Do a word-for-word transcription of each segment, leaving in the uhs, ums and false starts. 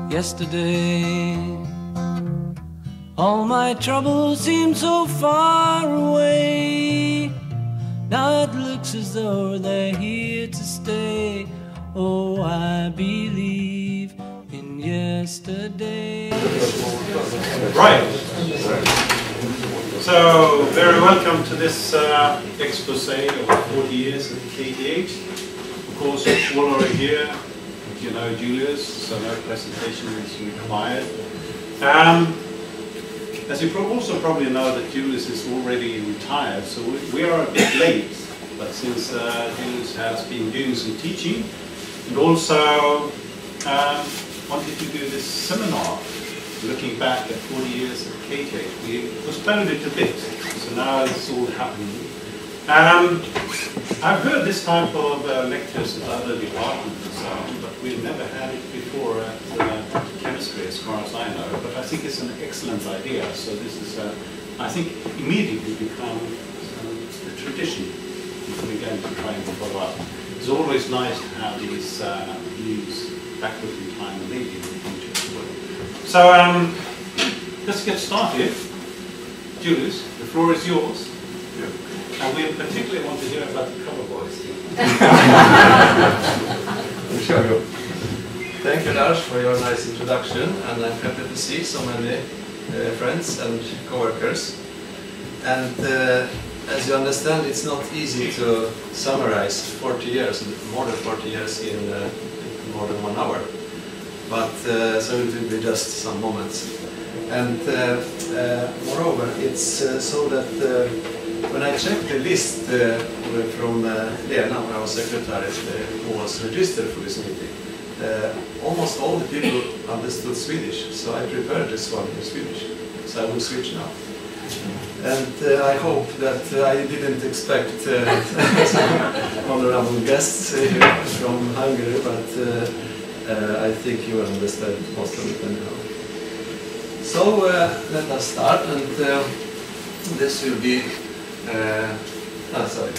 yesterday. All my troubles seem so far away. Now it looks as though they're here to stay. Oh, I believe in yesterday. Right. So, very welcome to this uh, expose of forty years at K T H. Of course, all are here. You know Julius, so no presentation is required. Um, as you pro also probably know that Julius is already retired, so we, we are a bit late. But since uh, Julius has been doing some teaching, and also um, wanted to do this seminar, looking back at forty years at K T H. We postponed it a bit, so now it's all happening. Um, I've heard this type of uh, lectures at other departments and so on, but we've never had it before at uh, chemistry, as far as I know. But I think it's an excellent idea. So this is, uh, I think, immediately become uh, a tradition if we're going to try and follow up. It's always nice to have these uh, views backward in time and maybe in the future as well. So um, let's get started. Julius, the floor is yours. Yeah. And we particularly want to hear about the cover boys. Sure. Thank you, Lars, for your nice introduction, and I'm happy to see so many uh, friends and co-workers. And uh, as you understand, it's not easy to summarize forty years, more than forty years in uh, more than one hour. But uh, so it will be just some moments. And uh, uh, moreover, it's uh, so that uh, when I checked the list uh, from uh, Lena, when I was secretary, uh, who was registered for this meeting, uh, almost all the people understood Swedish, so I prepared this one in Swedish. So I will switch now. And uh, I hope that uh, I didn't expect uh, honorable guests uh, from Hungary, but uh, uh, I think you will understand most of it anyhow. So uh, let us start, and uh, this will be Uh, ah, sorry.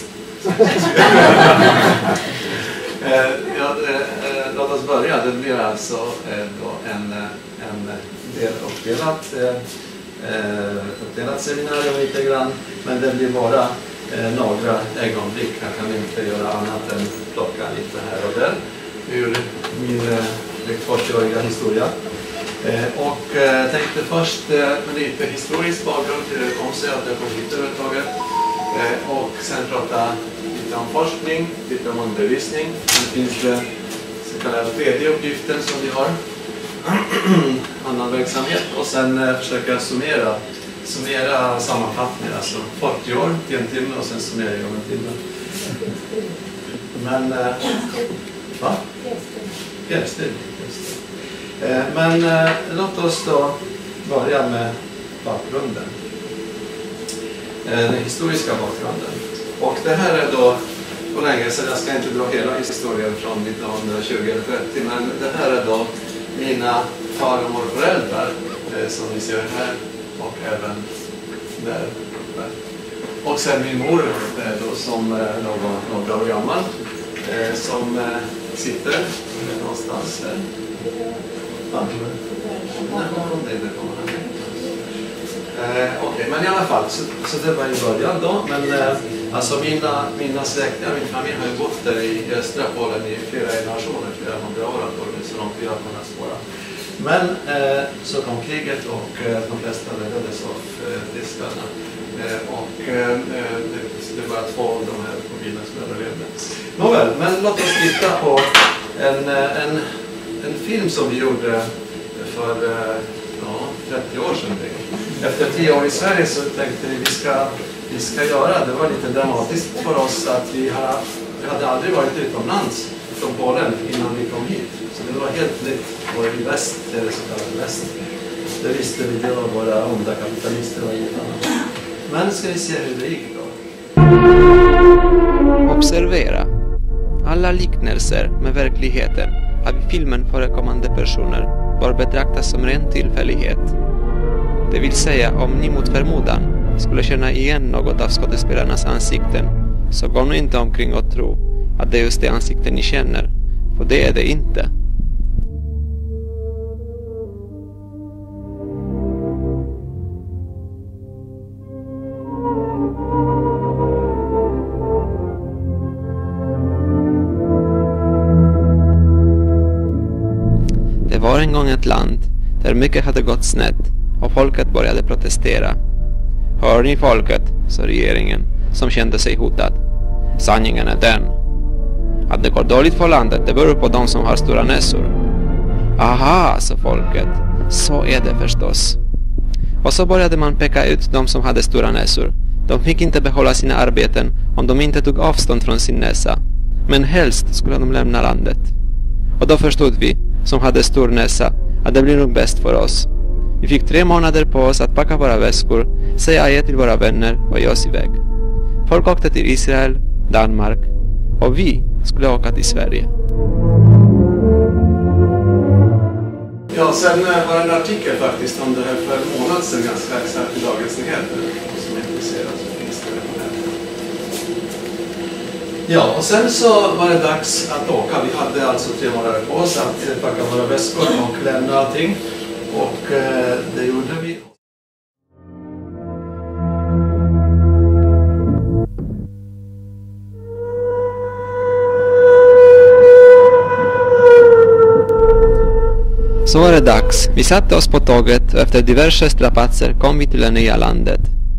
uh, ja, uh, låt oss börja. Det blir alltså uh, då en, en del uppdelat, uh, uppdelat seminarium lite grann, men det blir bara uh, några ögonblick. Jag kan inte göra annat än plocka lite här och där ur min uh, fyrtioåriga historia. Uh, och uh, tänkte först uh, med lite historisk bakgrund till det kom sig att jag kom hit överhuvudtaget. Uh, och sen prata lite om forskning, lite om undervisning. Sen finns det så kallade tredje uppgiften som vi har. Annan verksamhet. Och sen uh, försöka summera, summera sammanfattningar. Alltså fyrtio år till en timme och sen summera om en timme. Men, uh, va? Fjärrstil. Men eh, låt oss då börja med bakgrunden. Eh, den historiska bakgrunden. Och det här är då på länge sedan, jag ska inte dra hela historien från nittonhundratjugo eller trettio, men det här är då mina far- och morföräldrar eh, som ni ser här och även där uppe. Och sen min mor eh, då, som eh, någon, några år gammal eh, som eh, sitter eh, någonstans här. Eh, Okej, okay, men i alla fall, så, så det var i början då, men eh, alltså mina, mina släktingar, min familj har ju bott där i östra Polen i flera generationer, flera hundra år, så långt vi har kunnat spåra. Men eh, så kom kriget och eh, de flesta dödades av eh, tyskarna. Eh, och eh, det, det var två av de här mobilerna som överlevde. Nåväl, men låt oss titta på en, en En film som vi gjorde för ja, trettio år sedan. Efter tio år i Sverige så tänkte vi vi ska, vi ska göra, det var lite dramatiskt för oss att vi, har, vi hade aldrig varit utomlands från Polen innan vi kom hit. Så det var helt nytt, och i väst, eller så kallade väst. Det visste vi, det var våra onda kapitalister och inget annat. Men ska vi se hur det gick då. Observera. Alla liknelser med verkligheten av i filmen förekommande personer bör betraktas som ren tillfällighet. Det vill säga, om ni mot förmodan skulle känna igen något av skådespelarnas ansikten, så gå nu inte omkring och tro att det är just det ansikten ni känner, för det är det inte. en gång ett land där mycket hade gått snett och folket började protestera. Hör ni folket, sa regeringen, som kände sig hotad. Sanningen är den. Att det går dåligt för landet, det beror på de som har stora näsor. Aha, sa folket. Så är det förstås. Och så började man peka ut de som hade stora näsor. De fick inte behålla sina arbeten om de inte tog avstånd från sin näsa. Men helst skulle de lämna landet. Och då förstod vi, som hade stor näsa, att det blir nog bäst för oss. Vi fick tre månader på oss att packa våra väskor, säga adjö till våra vänner och ge oss iväg. Folk åkte till Israel, Danmark och vi skulle åka till Sverige. Ja, sen var det en artikel faktiskt om det här för en månad sedan, ganska exakt i Dagens Nyheter. Som är intresserad så finns det på nätet. Ja, och sen så var det dags att åka. Vi hade alltså tre månader på oss att packa våra väskor och lämna allting. Och eh, det gjorde vi. Så var det dags. Vi satte oss på tåget och efter diverse strapatser kom vi till det nya landet.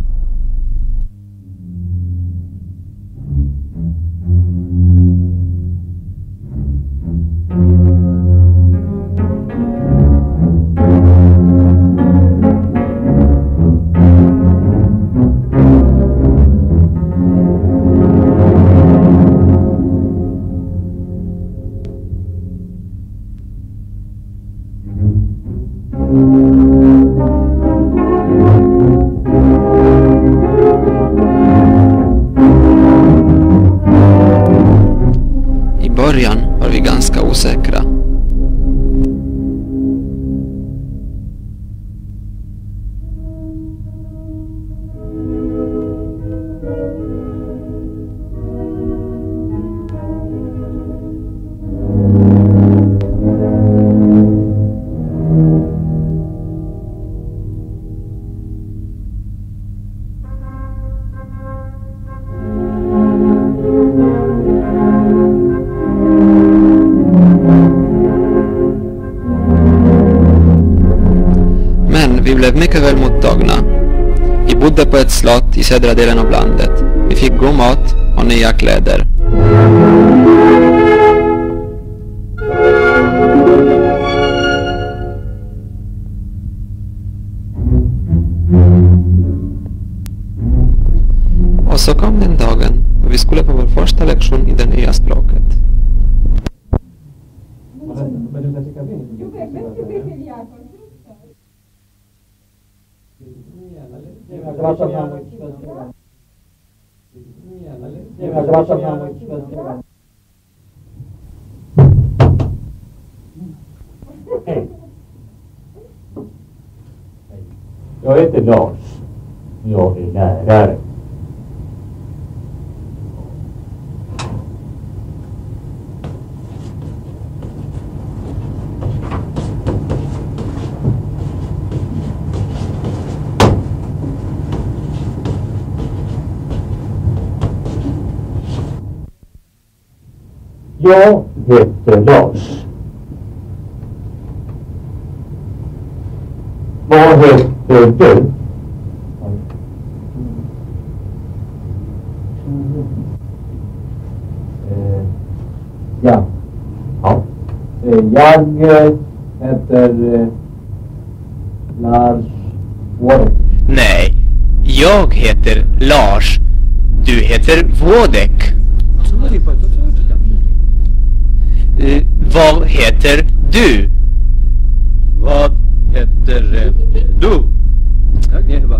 I början var vi ganska osäkra. Vi blev mycket väl mottagna. Vi bodde på ett slott i södra delen av landet. Vi fick god mat och nya kläder. Och så kom den dagen då vi skulle på vår första lektion i det nya språket. Jag heter Lars. Jag är lärare. Jag heter Lars. Vad heter du? Eh, ja. Ja. Eh, jag heter eh, Lars Wodek. Nej, jag heter Lars. Du heter Wodek. Uh, vad heter du? Vad heter eh, du? Mm.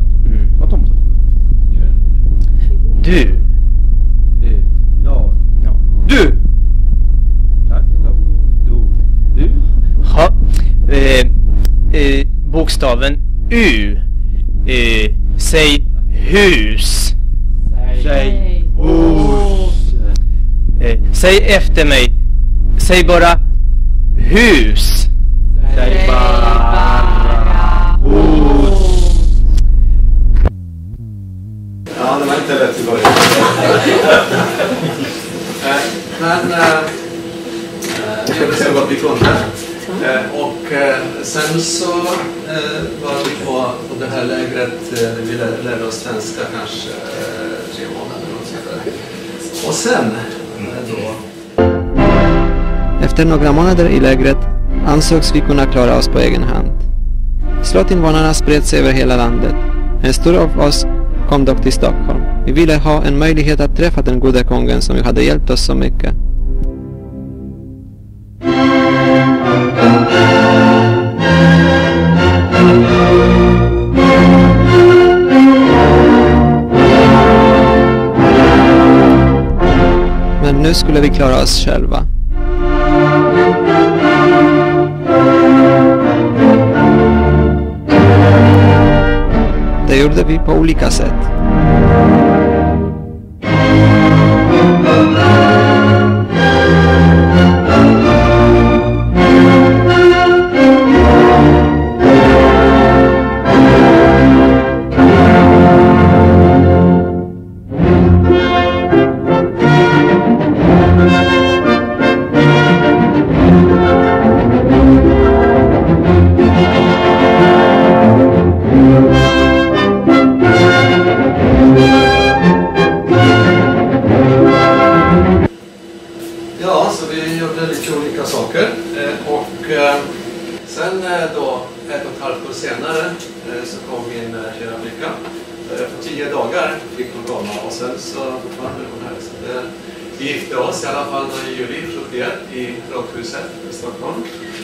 Du. Eh, ja. Ja. Du! Tack. Du. Du. Ha, eh, eh, bokstaven U. Eh, säg hus. Säg hus. Eh, säg efter mig. Säg bara hus. Säg bara hus. Ja, det var inte lätt i början. Men äh, vi gjorde så gott vi kunde. Eh, och eh, sen så eh, var vi på, på det här lägret, eh, vi lär, lärde oss svenska kanske eh, tre månader och så där. Och sen eh, då... Efter några månader i lägret ansågs vi kunna klara oss på egen hand. Slottinvånarna spred sig över hela landet. En stor av oss kom dock till Stockholm. Vi ville ha en möjlighet att träffa den gode kungen som ju hade hjälpt oss så mycket. Men nu skulle vi klara oss själva. Det gjorde vi på olika sätt. Ja, så vi gjorde lite olika saker. Eh, och eh, sen eh, då, ett och ett halvt år senare, eh, så kom min eh, kära flicka. Eh, för tio dagar fick hon komma och sen så fortfarande hon här. Så det, vi gifte oss i alla fall i juli sjuttioett i Rådhuset i Stockholm.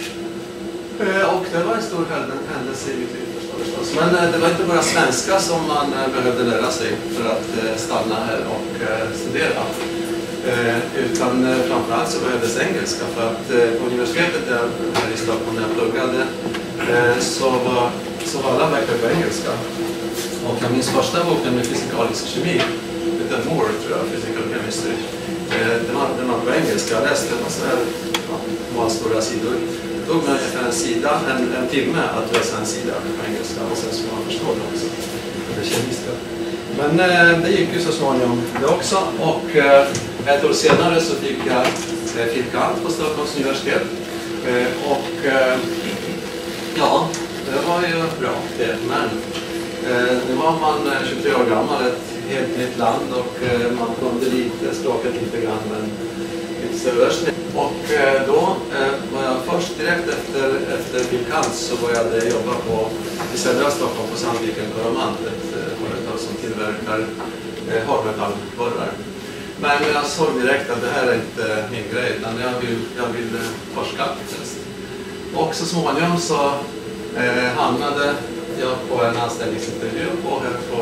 Eh, och det var en stor händelse i mitt liv förstås. Men eh, det var inte bara svenska som man eh, behövde lära sig för att eh, stanna här och eh, studera. Eh, utan eh, framförallt så behövdes engelska för att eh, på universitetet där, här i Stockholm när jag pluggade eh, så, var, så var alla böcker på engelska. Och jag minns första boken med fysikalisk kemi, heter Moore tror jag, Physical Chemistry. Eh, den, var, den var på engelska, jag läste den så här, ja, några stora sidor. Det tog mig ungefär en sida, en, en timme att läsa en sida på engelska och sen skulle man förstå det också. Det kemiska. Men eh, det gick ju så småningom det också och eh, ett år senare så fick jag eh, fil.kand. på Stockholms universitet eh, och eh, ja, det var ju bra det, men eh, nu var man tjugotre år gammal, ett helt nytt land och eh, man kunde lite, språket lite grann men inte så värst. Och eh, då eh, var jag först direkt efter, efter fil.kand. så började jag jobba på i södra Stockholm på Sandviken Coromant, ett eh, företag som tillverkar eh, hårdmetallborrar. Men jag såg direkt att det här är inte min grej, utan jag vill, jag vill eh, forska. Och så småningom så eh, hamnade jag på en anställningsintervju på, här på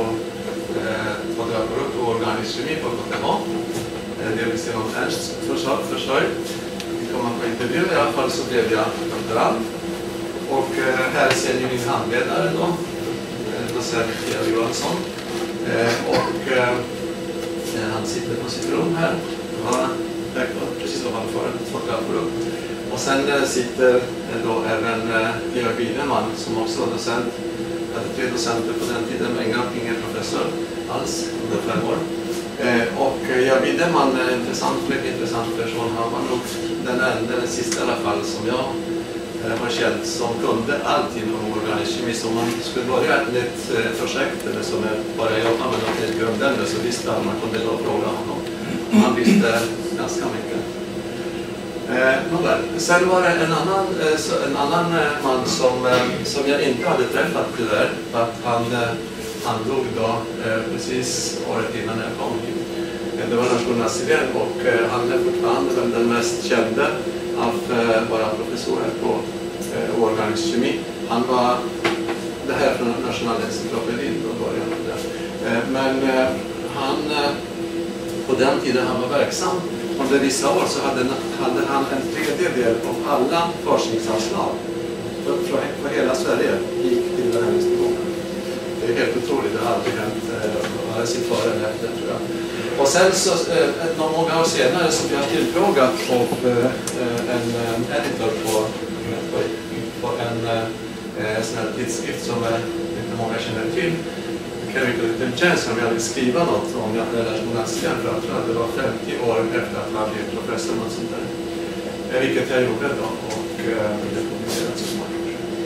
eh, organisk kemi på K T H. Det vill säga om Ernsts försörjd. Vi kom på intervju, i alla fall så blev jag doktorand. Och eh, här ser ni min handledare då, eh, docent Pierre Johansson. Eh, och eh, han sitter på sitt rum här. Ja, precis ovanför ett fotografrum. Och sen eh, sitter eh, då även eh, Georg Wideman som också var docent. Jag hade tre docenter på den tiden, men ingen, ingen professor alls under fem år. Eh, och Georg Wideman är en intressant, mycket intressant person. Han var nog den enda, den sista i alla fall, som jag eh, har känt som kunde allt inom organisk kemi. Så om man skulle börja ett nytt eh, projekt eller som är bara jobba med något helt grundämne så visste han, man kunde då fråga honom. Han visste ganska mycket. Eh, nåväl. Sen var det en annan, eh, så, en annan eh, man som, eh, som jag inte hade träffat tyvärr. För att han, eh, han dog då eh, precis året innan jag kom hit. Eh, det var Lars Gunnar Sirén och eh, han är fortfarande den mest kände av eh, våra professorer på eh, organisk kemi. Han var det här från Nationalencyklopedin från början. Eh, men eh, han, eh, på den tiden han var verksam, under vissa år så hade, hade han en tredjedel av alla forskningsanslag för, för, för hela Sverige gick till den här institutionen. Det är helt otroligt, det har aldrig hänt vare sig före eller efter tror jag. Och sen så, eh, några år senare så blev jag tillfrågat av eh, en eh, editor på, på, på en eh, sån här tidskrift som eh, inte många känner till. Chemical Intelligence, som jag ville skriva något om jag hade lärt mig för att det var femtio år efter att han blev professor och sånt där. Vilket jag gjorde då. Och eh, det publicerats så småningom.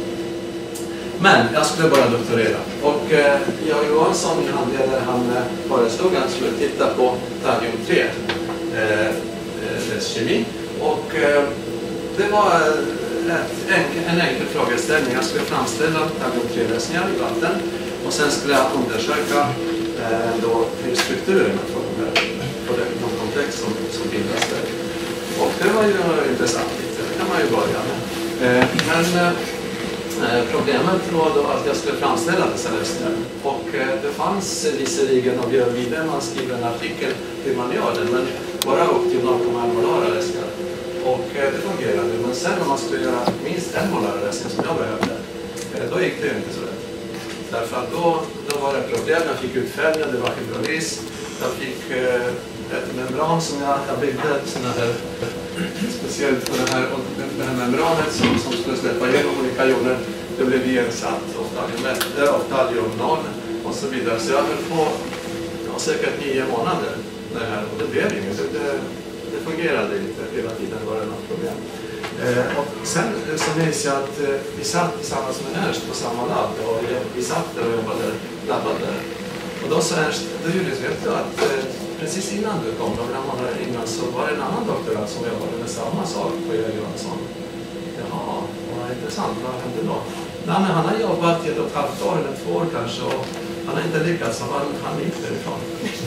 Men jag skulle bara doktorera. Och eh, jag Johansson, min handledare, han eh, föreslog att jag skulle titta på thallium tre, eh, dess kemi. Och eh, det var ett, enkel, en enkel frågeställning. Jag skulle framställa thallium tre-lösningar i vatten. Och sen skulle jag undersöka eh, då strukturen på, på det komplex som, som bildas där. Och det var ju intressant. Det kan man ju börja med. Eh, men eh, problemet var då att jag skulle framställa dessa lösningar. Och eh, det fanns visserligen och gör vidare, man skriver en artikel hur man gör det, men bara upp till noll komma ett molar lösningar. Och eh, det fungerade. Men sen om man skulle göra minst en molar lösning som jag behövde, eh, då gick det ju inte så lätt. Därför att då, då var det problem, jag fick utfällning, det var hydrolys. Jag fick eh, ett membran som jag, jag byggde, såna här, speciellt för det här, det här membranet som, som skulle släppa igenom olika joner. Det blev igensatt av thallium noll och så vidare. Så jag höll på ja, säkert nio månader det här, och det blev inget. Det, det, det fungerade inte hela tiden, var det något problem. Eh, och sen så minns jag att eh, vi satt tillsammans med Ernst på samma labb och vi satt där och jobbade, labbade. Och då sa Ernst, då Julius, vet du att eh, precis innan du kom, några månader innan, så var det en annan doktorand som jobbade med samma sak på Jöjj Johansson. Jaha, vad intressant, vad hände då? Nej, men han har jobbat i ett och ett halvt år eller två år kanske, och han har inte lyckats, så han, han gick därifrån.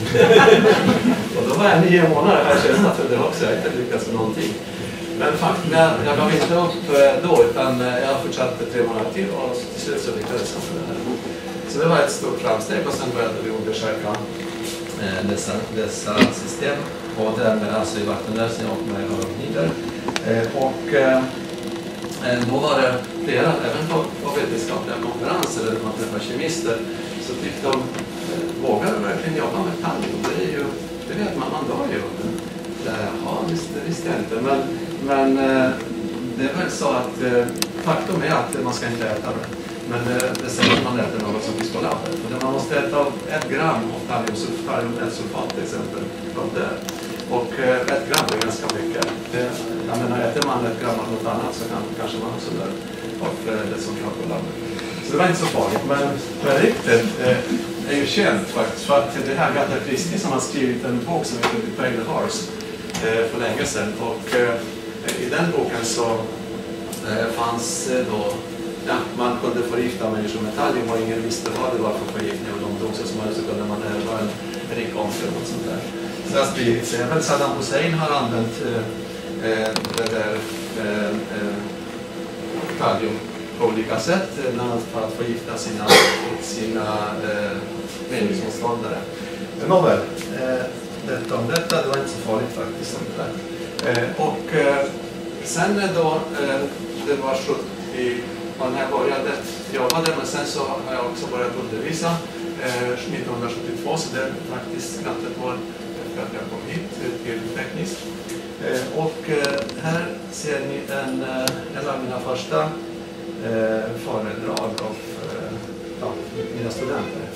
Och då var jag nio månader här kända för det också, jag har inte lyckats med någonting. Men faktiskt, jag, jag gav inte upp då, utan jag fortsatte tre månader till och till slut så lyckades jag med det här. Så det var ett stort framsteg, och sen började vi undersöka eh, dessa, dessa system, både med, alltså i vattenlösning och med hormonider. Eh, och eh, då var det flera, även på, på vetenskapliga konferenser eller man träffar kemister, så tyckte de, eh, vågar verkligen jobba med thallium? Det är ju, det vet man, man dör ju. Ja, visst, det visste jag inte. Men, men eh, det är väl så att eh, faktum är att man ska inte äta det. Men eh, det säger att man äter något som finns på labbet. Man måste äta ett gram av thalliumsulfat till exempel från det. Och eh, ett gram är ganska mycket. Det, jag menar, äter man ett gram av något annat så kan, kanske man också dör av eh, det som kan på labbet. Så det var inte så farligt. Men, men riktigt eh, är ju känt faktiskt. För att det här Agatha Christie som har skrivit en bok som heter The Pale Horse för länge sedan, och eh, i den boken så eh, fanns eh, då, ja, man kunde förgifta människor med thallium och ingen visste vad det var för förgiftning, och de doser som hade så kunde man ärva en rik omkring och sånt där. Så jag spridit sig. Även Saddam Hussein har använt eh, det där eh, eh, thallium på olika sätt, bland annat för att förgifta sina, sina eh, meningsmotståndare. Men nåväl, eh, detta om detta, det var inte så farligt faktiskt. Eh, och eh, sen då, eh, det var sjuttio, när jag började jobba där, men sen så har jag också börjat undervisa eh, nittonhundrasjuttiotvå, så det är faktiskt knappt ett år efter att jag kom hit till tekniskt. Eh, och eh, här ser ni en, en av mina första eh, föredrag av eh, ja, mina studenter.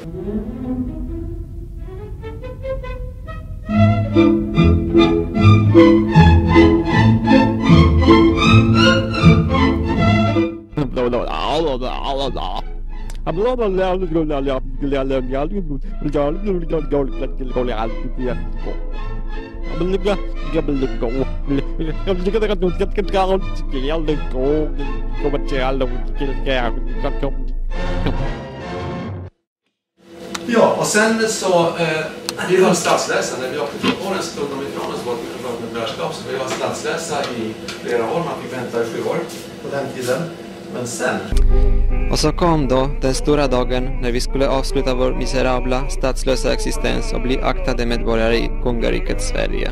Ja, och sen så eh, vi var stadsläsare. När vi åkte till åren så tog de ifrån oss vårt medborgarskap, så vi var stadsläsare i flera år. Man fick vänta i sju år på den tiden. Men sen... Och så kom då den stora dagen när vi skulle avsluta vår miserabla statslösa existens och bli aktade medborgare i kungariket Sverige.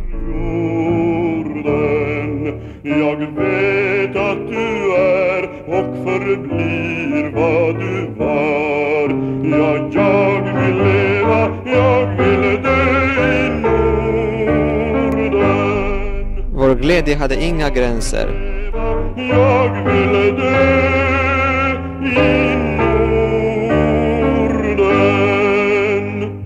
Jag vet att du är och förblir vad du var. Ja, jag vill leva, jag vill dö i Norden. Vår glädje hade inga gränser. Jag vill dö i Norden.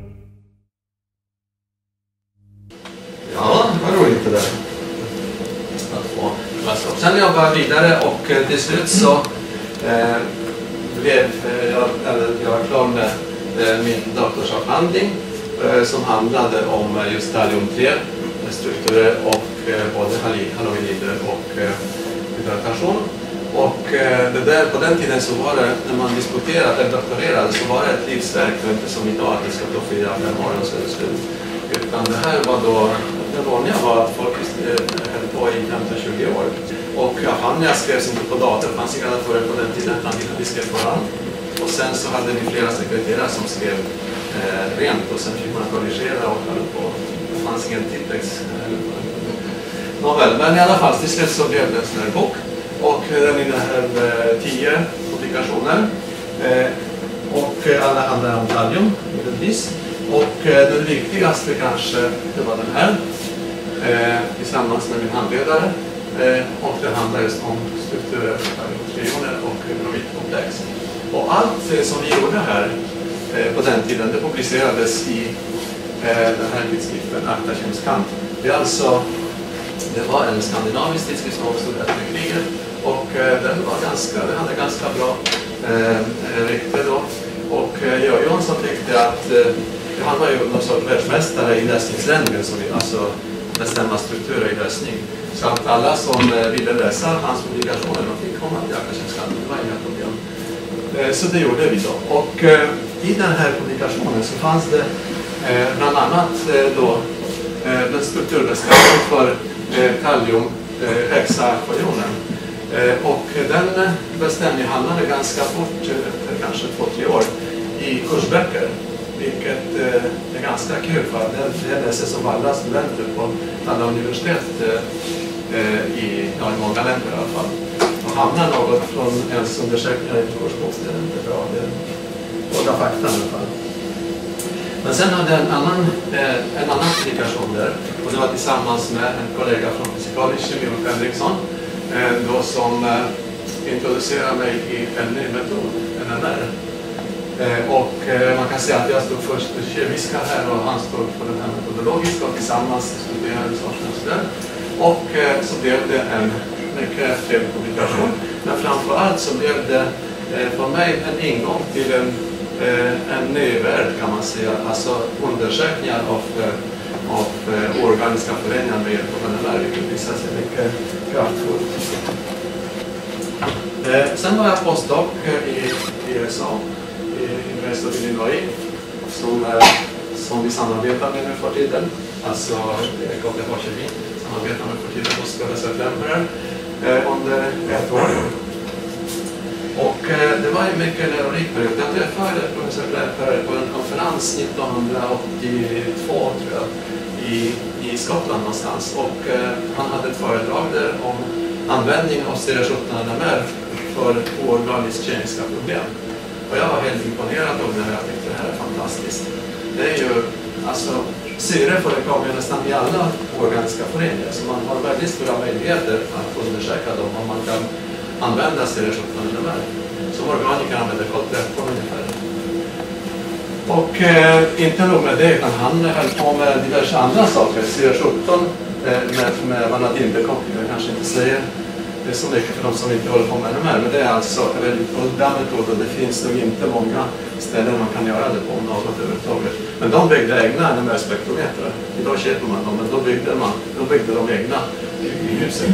Ja, det var roligt det där. Att få. sen jobbade jag vidare och eh, till slut så eh, blev eh, jag, eller, jag var klar med eh, min doktorsavhandling eh, som handlade om eh, just thallium tre strukturer och eh, både halogenider och eh, hydratation. Och eh, det där, på den tiden så var det, när man disputerade eller doktorerade, så var det ett livsverk och inte som idag att det ska ta fyra, fem år och så är det slut. Utan det här var då, det vanliga var att folk eh, höll på i femton till tjugo år. Och avhandlingar skrevs inte på dator, det fanns inga datorer på den tiden, utan vi skrev på hand. Och sen så hade vi flera sekreterare som skrev eh, rent och sen fick man korrigera och höll på. Det fanns ingen tippex. Nåväl, men i alla fall till slut så blev det en sån här bok. Och den innehöll eh, tio publikationer. Eh, och alla handlar om thallium, givetvis. Och eh, den viktigaste kanske, det var den här. Eh, tillsammans med min handledare. Eh, och det handlar just om strukturer, thalliumtrioner och hydroidkomplex. Och allt eh, som vi gjorde här eh, på den tiden, det publicerades i eh, den här tidskriften, Acta Kemskant. Det är alltså, det var en skandinavisk tidskrift som uppstod efter kriget. Och eh, den var ganska, den hade ganska bra eh, rykte då. Och eh, Georg Jonsson tyckte att eh, han var ju någon sorts världsmästare i lösningsländer, som vi alltså bestämma strukturer i lösning. Så att alla som eh, ville läsa hans publikationer, de fick komma till Acta Kemskant, det var inga problem. Eh, så det gjorde vi då. Och eh, i den här publikationen så fanns det eh, bland annat eh, då eh, den strukturbestämningen för eh, thallium eh, hexakojonen. Eh, och den bestämningen hamnade ganska fort, eh, kanske två, tre år, i kursböcker. Vilket eh, är ganska kul, för det, det läses som alla studenter på alla universitet eh, i, ja, i många länder i alla fall. Och hamnar något från ens undersökningar i kursbok, det är inte bra. Det är båda fakta i alla fall. Men sen hade jag en annan, eh, en annan publikation där, och det var tillsammans med en kollega från Physikaliskt, Milton Henriksson, eh, då som eh, introducerade mig i en ny metod, N M R. Eh, och eh, man kan säga att jag stod först för kemiska här och han stod för den här metodologiska, och tillsammans studerade vi där. Och eh, så blev det en mycket trevlig publikation. Men framförallt så blev det eh, för mig en ingång till en Eh, en ny värld, kan man säga, alltså undersökningar av, eh, av eh, organiska föreningar med hjälp av N M R, vilket visar sig mycket kraftfullt. Eh, sen var jag postdoc eh, i, i U S A, i University of Illinois, som, eh, som vi samarbetar med nu för tiden, alltså K T H-kemi samarbetar med för tiden hos professor Klemperer eh, under ett år. Och eh, det var en mycket lärorik period. Jag träffade professor Klemperer på en konferens nittonhundraåttiotvå, tror jag, i, i Skottland någonstans. Och eh, han hade ett föredrag där om användning av C sjutton N M R för oorganiskt kemiska problem. Och jag var helt imponerad av det här. Jag tyckte det här är fantastiskt. Det är ju, alltså, syre förekommer nästan i alla organiska föreningar, så man har väldigt stora möjligheter att undersöka dem om man kan använda C sjutton N M R som organiker använder kol tretton ungefär. Och eh, inte nog med det, utan han höll på med diverse andra saker. C sjutton eh, med, med vanadinbekoppling, jag kanske inte säger det är så mycket för de som inte håller på med N M R, men det är alltså en väldigt udda metod och det finns nog inte många ställen man kan göra det på något överhuvudtaget. Men de byggde egna N M R-spektrometrar. Idag köper man dem, men då byggde, man, då byggde de egna i, i huset.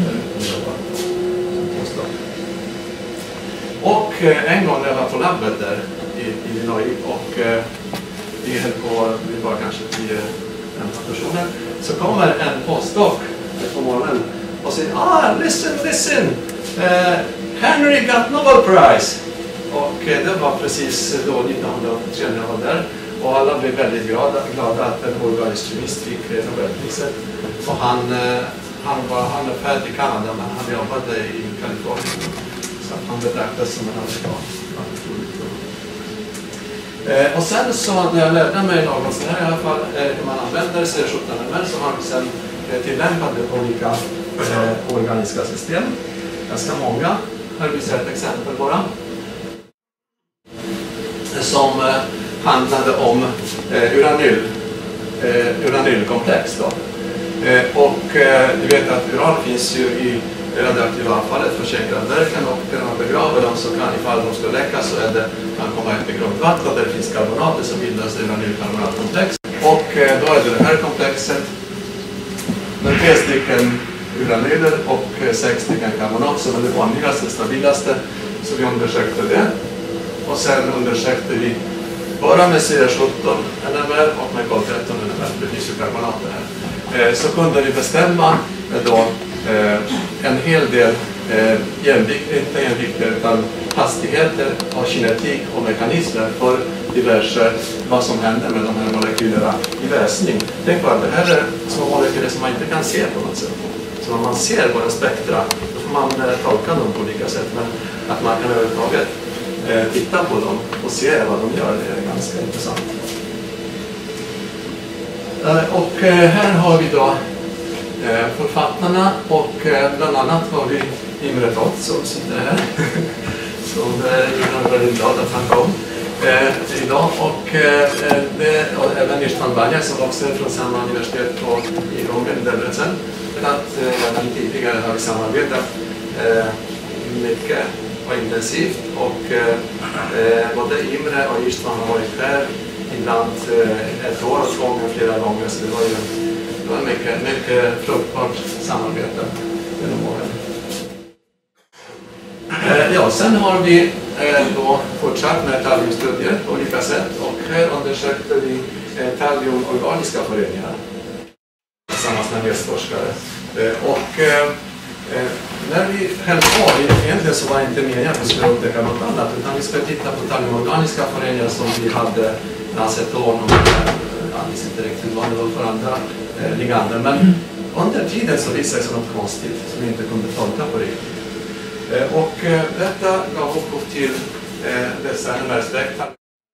Och eh, en gång när jag var på labbet där i, i Illinois och eh, vi höll på, vi var kanske tio femton personer, så kommer en postdoc på morgonen och säger, ah, listen, listen, uh, Henry got Nobel Prize. Och eh, det var precis då nittonhundraåttiotre när jag var där. Och alla blev väldigt glada, glada att en organisk kemist fick Nobelpriset. Och han, eh, han var han är född i Kanada, men han jobbade i Kalifornien. Så han betraktas som en amerikan. Eh, och sen så när jag lärde mig något sån här i alla fall, eh, hur man använder C sjutton N M R, så har vi sen eh, tillämpat olika eh, organiska system. Ganska många. Här vi ser ett exempel bara. Som eh, handlade om eh, uranyl, eh, uranylkomplex då. Eh, och eh, du vet att uran finns ju i radioaktiva avfallet från kärnkraftverken, och när man begraver dem så kan, ifall de ska läcka, så är det, kan komma ett med grundvatten där det finns karbonater som bildas i uranylkarbonatkomplex. Och eh, då är det det här komplexet med tre stycken uranyler och eh, sex stycken karbonat som är det vanligaste, stabilaste. Så vi undersökte det. Och sen undersökte vi bara med C sjutton N M R och med kol tretton N M R, det finns ju karbonater här. Eh, så kunde vi bestämma eh, då eh, en hel del eh, jämvikt, inte jämvikter utan hastigheter och kinetik och mekanismer för diverse, vad som händer med de här molekylerna i väsning. Tänk på att det här är små molekyler som man inte kan se på något sätt. Så om man ser våra spektra, då får man eh, tolka dem på olika sätt, men att man kan överhuvudtaget eh, titta på dem och se vad de gör, det är ganska intressant. Eh, och eh, här har vi då eh, författarna, och eh, bland annat har vi Imre Toth som sitter här. Som är eh, väldigt glad att han kom eh, idag. Och, eh, det, och även Istvan Banja som också är från samma universitet på, i Ungern, Debrecen. Men att eh, tidigare har vi samarbetat eh, mycket och intensivt, och eh, både Imre och Istvan har varit här ibland eh, ett år och två gånger, flera gånger, så det var ju det var mycket, mycket fruktbart samarbete genom åren. Eh, ja, sen har vi eh, då fortsatt med talliumstudier på olika sätt, och här undersökte vi eh, talliumorganiska föreningar tillsammans med gästforskare. Eh, och eh, när vi höll på, egentligen så var det inte meningen att vi skulle upptäcka något annat, utan vi skulle titta på talliumorganiska föreningar som vi hade aceton och jag visste inte riktigt vad det var för andra eh, ligander. Men under tiden så visade det sig något konstigt som vi inte kunde tolka på riktigt. Eh, och eh, detta gav upphov till eh, dessa N M R-spektrar.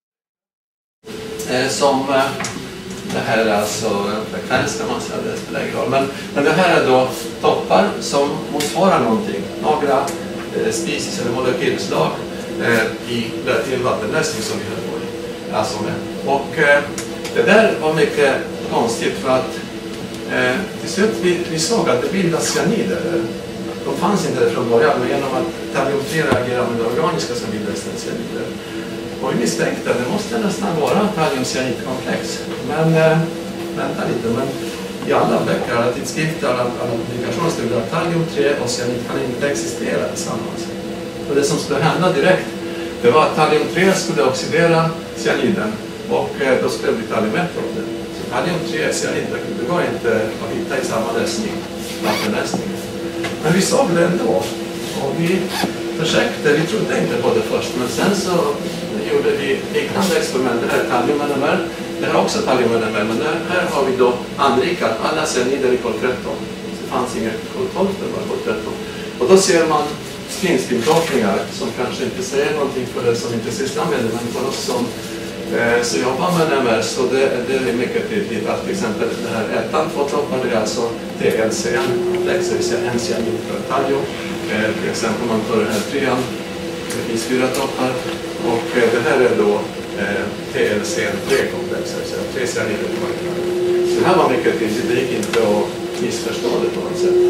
Eh, som eh, det här är alltså en frekvens kan man säga, det spelar ingen roll. Men, men det här är då toppar som motsvarar någonting. Några eh, species eller molekylslag eh, i till vattenlösning som vi höll på i. Alltså med. Och eh, det där var mycket konstigt för att eh, till slut vi, vi såg att det bildas cyanider. De fanns inte där från början, men genom att tallium tre reagerar med det organiska som bildas det cyanider. Och vi misstänkte att det måste nästan vara tallium-cyanidkomplex. Men eh, vänta lite, men i alla böcker, alla tidskrifter, alla, alla publikationer stod att tallium tre och cyanid kan inte existera tillsammans. Och det som skulle hända direkt, det var att tallium tre skulle oxidera cyaniden, och eh, då skulle det bli tallium ett av det. Så tallium tre och cyanid, det går inte att hitta i samma lösning, vattenlösning. Men vi såg det ändå, och vi försökte, vi trodde inte på det först, men sen så gjorde vi liknande experiment. Det här är tallium-N M R, det här är också tallium-N M R, men här, här har vi då anrikat alla cyanider i kol tretton. Det fanns inget kol tolv, det var kol tretton. Och då ser man spinspinkopplingar som kanske inte säger någonting för det som inte sysslar med det, men för oss som eh, så jobbar med N M R, så det, det är mycket tydligt att till exempel det här ettan, två toppar, det är alltså T L C N-komplex, det vill säga en cyanid för tallium. Eh, till exempel man tar den här trean, det finns fyra toppar, och eh, det här är då eh, T L C N tre-komplex, alltså tre cyanider. Så det här var mycket tydligt, det gick inte att missförstå det på något sätt.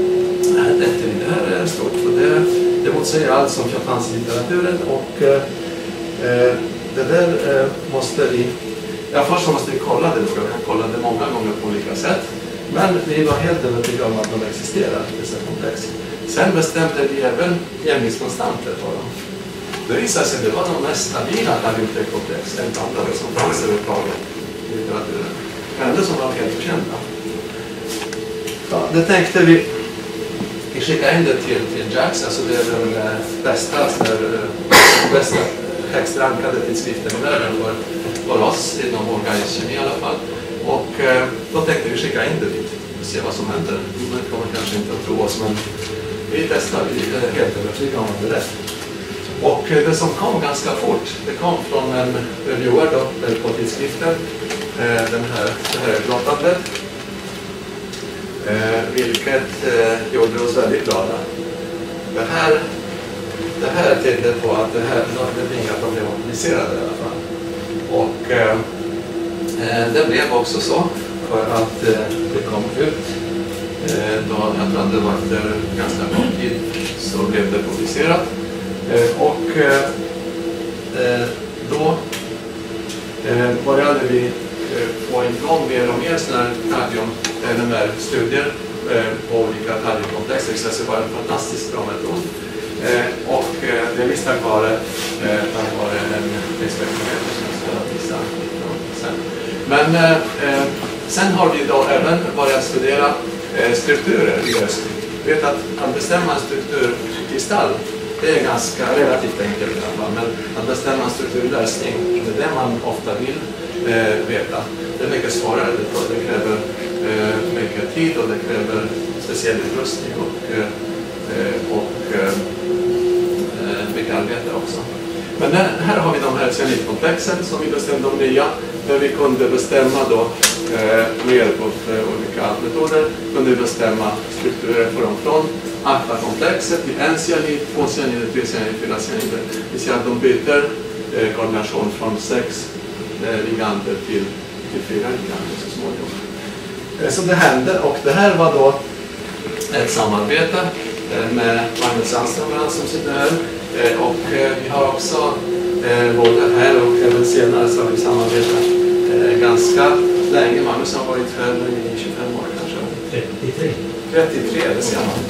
Det här är stort, för det, det motsäger allt som fanns i litteraturen, och eh, det där eh, måste vi, ja först måste vi kolla det, vi kan kolla det många gånger på olika sätt, men vi var helt övertygade om att de existerar, dessa komplex. Sen bestämde vi även jämviktskonstanter för dem. Det visade sig att det var de mest stabila tallium-tre-komplex än andra som fanns överhuvudtaget i litteraturen. Ändå som var helt förkända. Ja, det tänkte vi Vi skickade in det till, till JACS, alltså det är den äh, bästa, äh, bästa högst rankade tidskriften i världen för, för oss inom organisk kemi i alla fall. Och äh, då tänkte vi skicka in det dit och se vad som händer. Man kommer kanske inte att tro oss, men vi testar, vi är helt övertygade om det rätt. Och äh, det som kom ganska fort, det kom från en reviewer då, på tidskriften, äh, den här, det här utlåtandet. Eh, vilket eh, gjorde oss väldigt glada. Det här, det här tydde på att det här det blir inga problem att publicera det i alla fall. Och eh, det blev också så, för att eh, det kom ut Eh, då, jag tror att det var efter ganska kort tid så blev det publicerat. Eh, och eh, eh, då eh, började vi eh, få igång mer och mer sådana här kalium-N M R-studier eh, på olika kaliumkomplex. Det var en fantastiskt bra metod. Eh, och eh, det är visst tack vare eh, tack vare en experiment som jag ska visa sen. Men eh, eh, sen har vi då även börjat studera eh, strukturer i lösning. Vi vet att att bestämma en strukturkristall, det är ganska relativt enkelt i alla fall, men att bestämma en strukturlösning, det är det man ofta vill eh, veta. Det är mycket svårare, det, det kräver eh, mycket tid och det kräver speciell utrustning och, eh, och eh, mycket arbete också. Men här har vi de här cyanidkomplexen som vi bestämde om nya, där vi kunde bestämma då eh, med hjälp av eh, olika metoder kunde vi bestämma strukturer för dem från alfa-komplexet till en cyanid, två cyanider, tre cyanider, fyra cyanider. Vi ser att de byter eh, koordination från sex eh, ligander till, till fyra ligander så småningom. Eh, så det hände, och det här var då ett samarbete eh, med Magnus Sandström som sitter här. Eh, och eh, vi har också eh, både här och även senare så har vi samarbetat eh, ganska länge. Magnus har varit här i tjugofem år kanske. trettiotre. trettiotre, det ser man.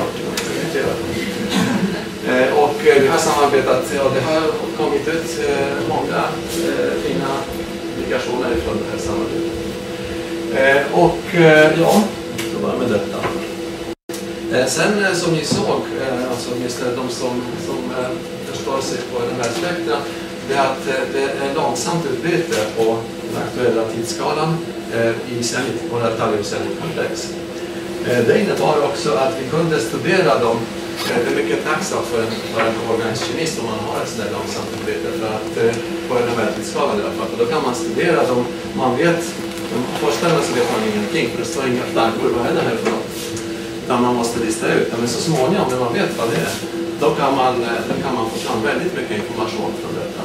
eh, och eh, vi har samarbetat, ja, det har kommit ut eh, många eh, fina publikationer från det här samarbetet. Eh, och eh, ja, så var med detta. Eh, sen eh, som ni såg, eh, alltså åtminstone de som, som eh, förstår sig på den här spektra, det är att eh, det är långsamt utbyte på den aktuella tidsskalan eh, i cyanid, våra thalliumcyanidkomplex. Eh, det innebar också att vi kunde studera dem. Eh, det är mycket tacksamt för en, för en organisk kemist om man har ett sådant långsamt utbyte för att eh, på den här tidsskalan i alla fall. Och då kan man studera dem, man vet, de första så vet man ingenting, för det står inga flaggor, vad är det här för något? Där man måste lista ut. Men så småningom när man vet vad det är, då kan man, då kan man få fram väldigt mycket information från detta.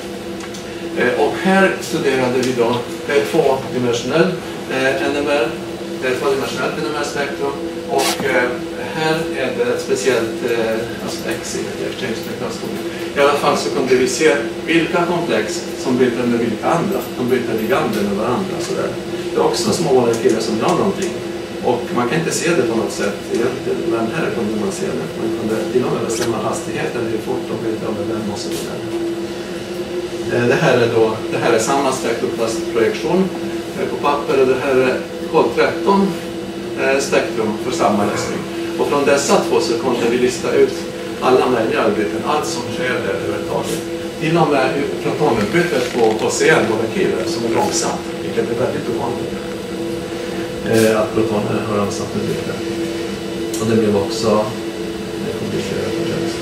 Eh, och här studerade vi då eh, tvådimensionell eh, N M R, eh, tvådimensionellt N M R-spektrum, och eh, här är det ett speciellt eh, alltså X I exchange-spektroskopi. I alla fall så kunde vi se vilka komplex som byter med vilka andra. De byter ligander med varandra. Sådär. Det är också små molekyler som gör någonting. Och man kan inte se det på något sätt egentligen, men här kunde man se det. Man kunde till och med bestämma hastigheten, hur fort de byter med den och så vidare. Det här är då, det här är samma spektroplastprojektion på papper, och det här är kod tretton spektrum för samma lösning. Och från dessa två så kunde vi lista ut alla möjliga arbeten, allt som sker där överhuvudtaget. Till och med protonutbytet på, på C N-molekyler som är långsamt, vilket är väldigt ovanligt. Eh, att protoner har långsamt utbyte. Och det blev också komplicerat.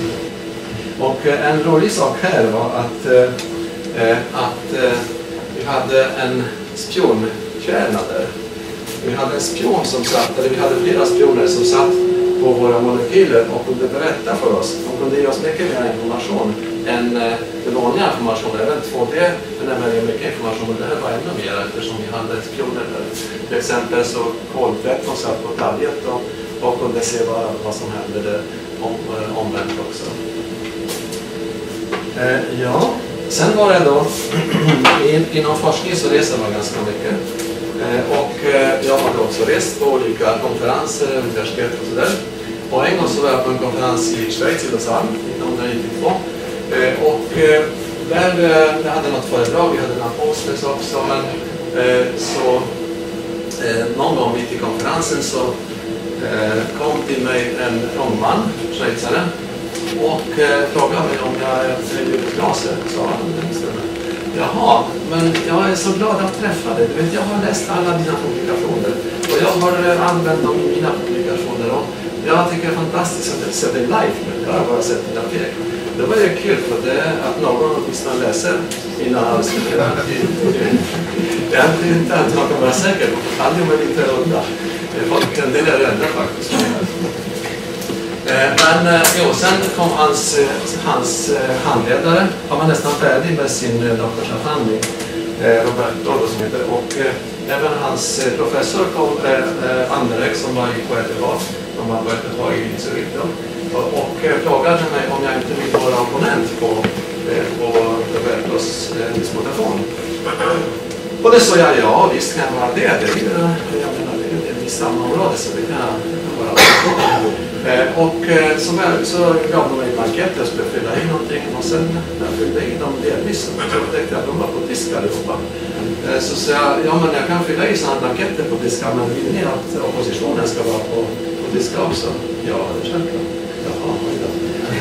Och eh, en rolig sak här var att, eh, att eh, vi hade en spionkärna där. Vi hade en spion som satt, eller vi hade flera spioner som satt på våra molekyler och kunde berätta för oss. De kunde ge oss mycket mer information än eh, den vanliga informationen. Även två D men mycket information, och det här var ännu mer eftersom vi hade spioner där. Till exempel så kod tretton satt på talget och, och kunde se vad, vad som hände där om, omvänt också. Eh, ja, sen var det då in, inom forskning så reser man ganska mycket. Eh, och eh, jag har också rest på olika konferenser, universitet och sådär. Och en gång så var jag på en konferens i Schweiz, i Lausanne, nittonhundranittiotvå. Eh, och eh, där eh, jag hade något föredrag, vi hade några posters också, men eh, så eh, någon gång mitt i konferensen så eh, kom till mig en ung man, schweizare, och eh, frågade mig om jag är ljudklaser, sa han. Jaha, men jag är så glad att träffa dig. Du vet, jag har läst alla dina publikationer och jag har använt dem i mina publikationer, och jag tycker det är fantastiskt att jag ser dig live nu. Jag har bara sett dina pek. Det var ju kul för det att någon åtminstone läser mina avsnitt. Jag är inte att man kan vara säker på. Aldrig var lite udda. Folk, en del är rädda faktiskt. Men jo, sen kom hans, hans handledare, han var nästan färdig med sin doktorsavhandling, Roberto som heter, och Även hans eh, professor kom, eh, Anderek, som var i K T H, som var på K T H i Zürich då, och, och eh, frågade mig om jag inte vill vara opponent på, eh, på Robertos eh, disputation. Och det sa jag, ja visst kan jag vara det. Det är, jag menar, det är, det är i samma område, så det kan, det kan vara eh, och eh, så, så gav de mig blankett, jag skulle fylla i någonting, och sen när jag fyllde i dem delvis så upptäckte jag att de var på disk allihopa. Eh, så sa jag, ja men jag kan fylla i sådana blanketter på diskar, men vill ni att oppositionen ska vara på, på diskar också? Ja, det är självklart. Jaha, oj då.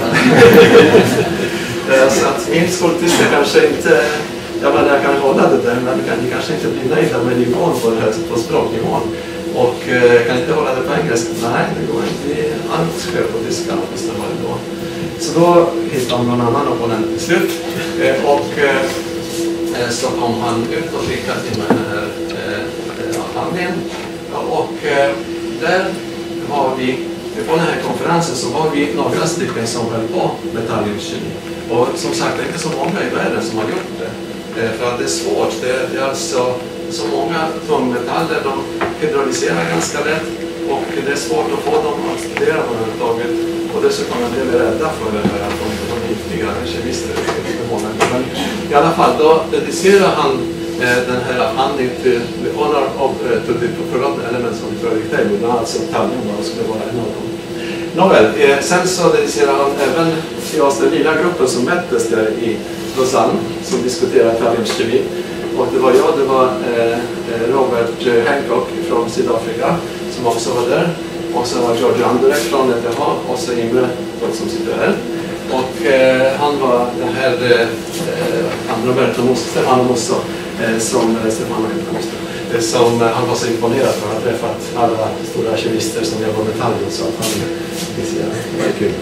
eh, så att min skoltyska kanske inte... Ja, men jag kan hålla det där, men kan, ni kanske inte bli nöjda med nivån på, det här, på språknivån. Och eh, kan inte hålla det på engelska. Nej, det går inte. Allt sker på tyska, måste vara det då. Så då hittade någon annan opponent till slut. Eh, och eh, så kom han ut och skickade till mig den här eh, handlingen. Och eh, där har vi, på den här konferensen så var vi några stycken som höll på med metallurgi. Och som sagt, det är inte så många i världen som har gjort det. För att det är svårt, det är, det är alltså så många tungmetaller, de hydrolyserar ganska lätt och det är svårt att få dem att studera på överhuvudtaget. Och dessutom är de rädda för det här att de är giftiga kemister. Men i alla fall, då dedicerar han eh, den här handlingen till the honor of uh, to the forgotten elements of the periodic table, alltså tallium skulle vara en av dem. Nåväl, eh, sen så dedicerar han även till oss den lilla gruppen som mättes där i Lausanne, som diskuterade talliumkemi. Och det var jag, det var eh, Robert Hancock från Sydafrika som också var där. Och så var George Anderek från E T H och så Imre som sitter här. Och eh, han var den här eh, han Roberto Stefano Mosso eh, som Stefano eh, som eh, han var så imponerad för att ha träffat alla stora kemister som jobbar med tallium, så att han det var kul.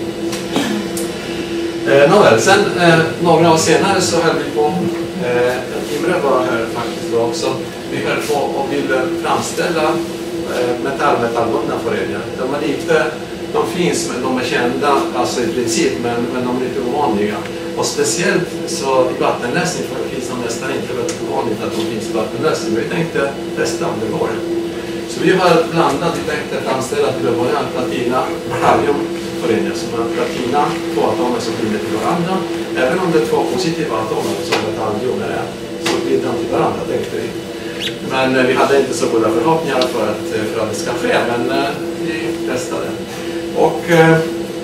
Eh, nåväl, sen eh, några år senare så höll vi på, eh, Imre var här faktiskt då också, vi höll på och ville framställa eh, metall-metallbundna föreningar. De är lite, de finns men de är kända, alltså i princip, men, men de är lite ovanliga. Och speciellt så i vattenläsning finns de nästan inte väldigt ovanligt att de finns i vattenläsning. Vi tänkte testa om det går. Så vi har blandat, vi tänkte framställa till att börja platina, kalium, föreningar som har platina, två atomer som binder till varandra. Även om det är två positiva atomer som metalljoner är, så binder de till varandra, tänkte vi. Men eh, vi hade inte så goda förhoppningar för att, för att det ska ske, men eh, vi testade. Och eh,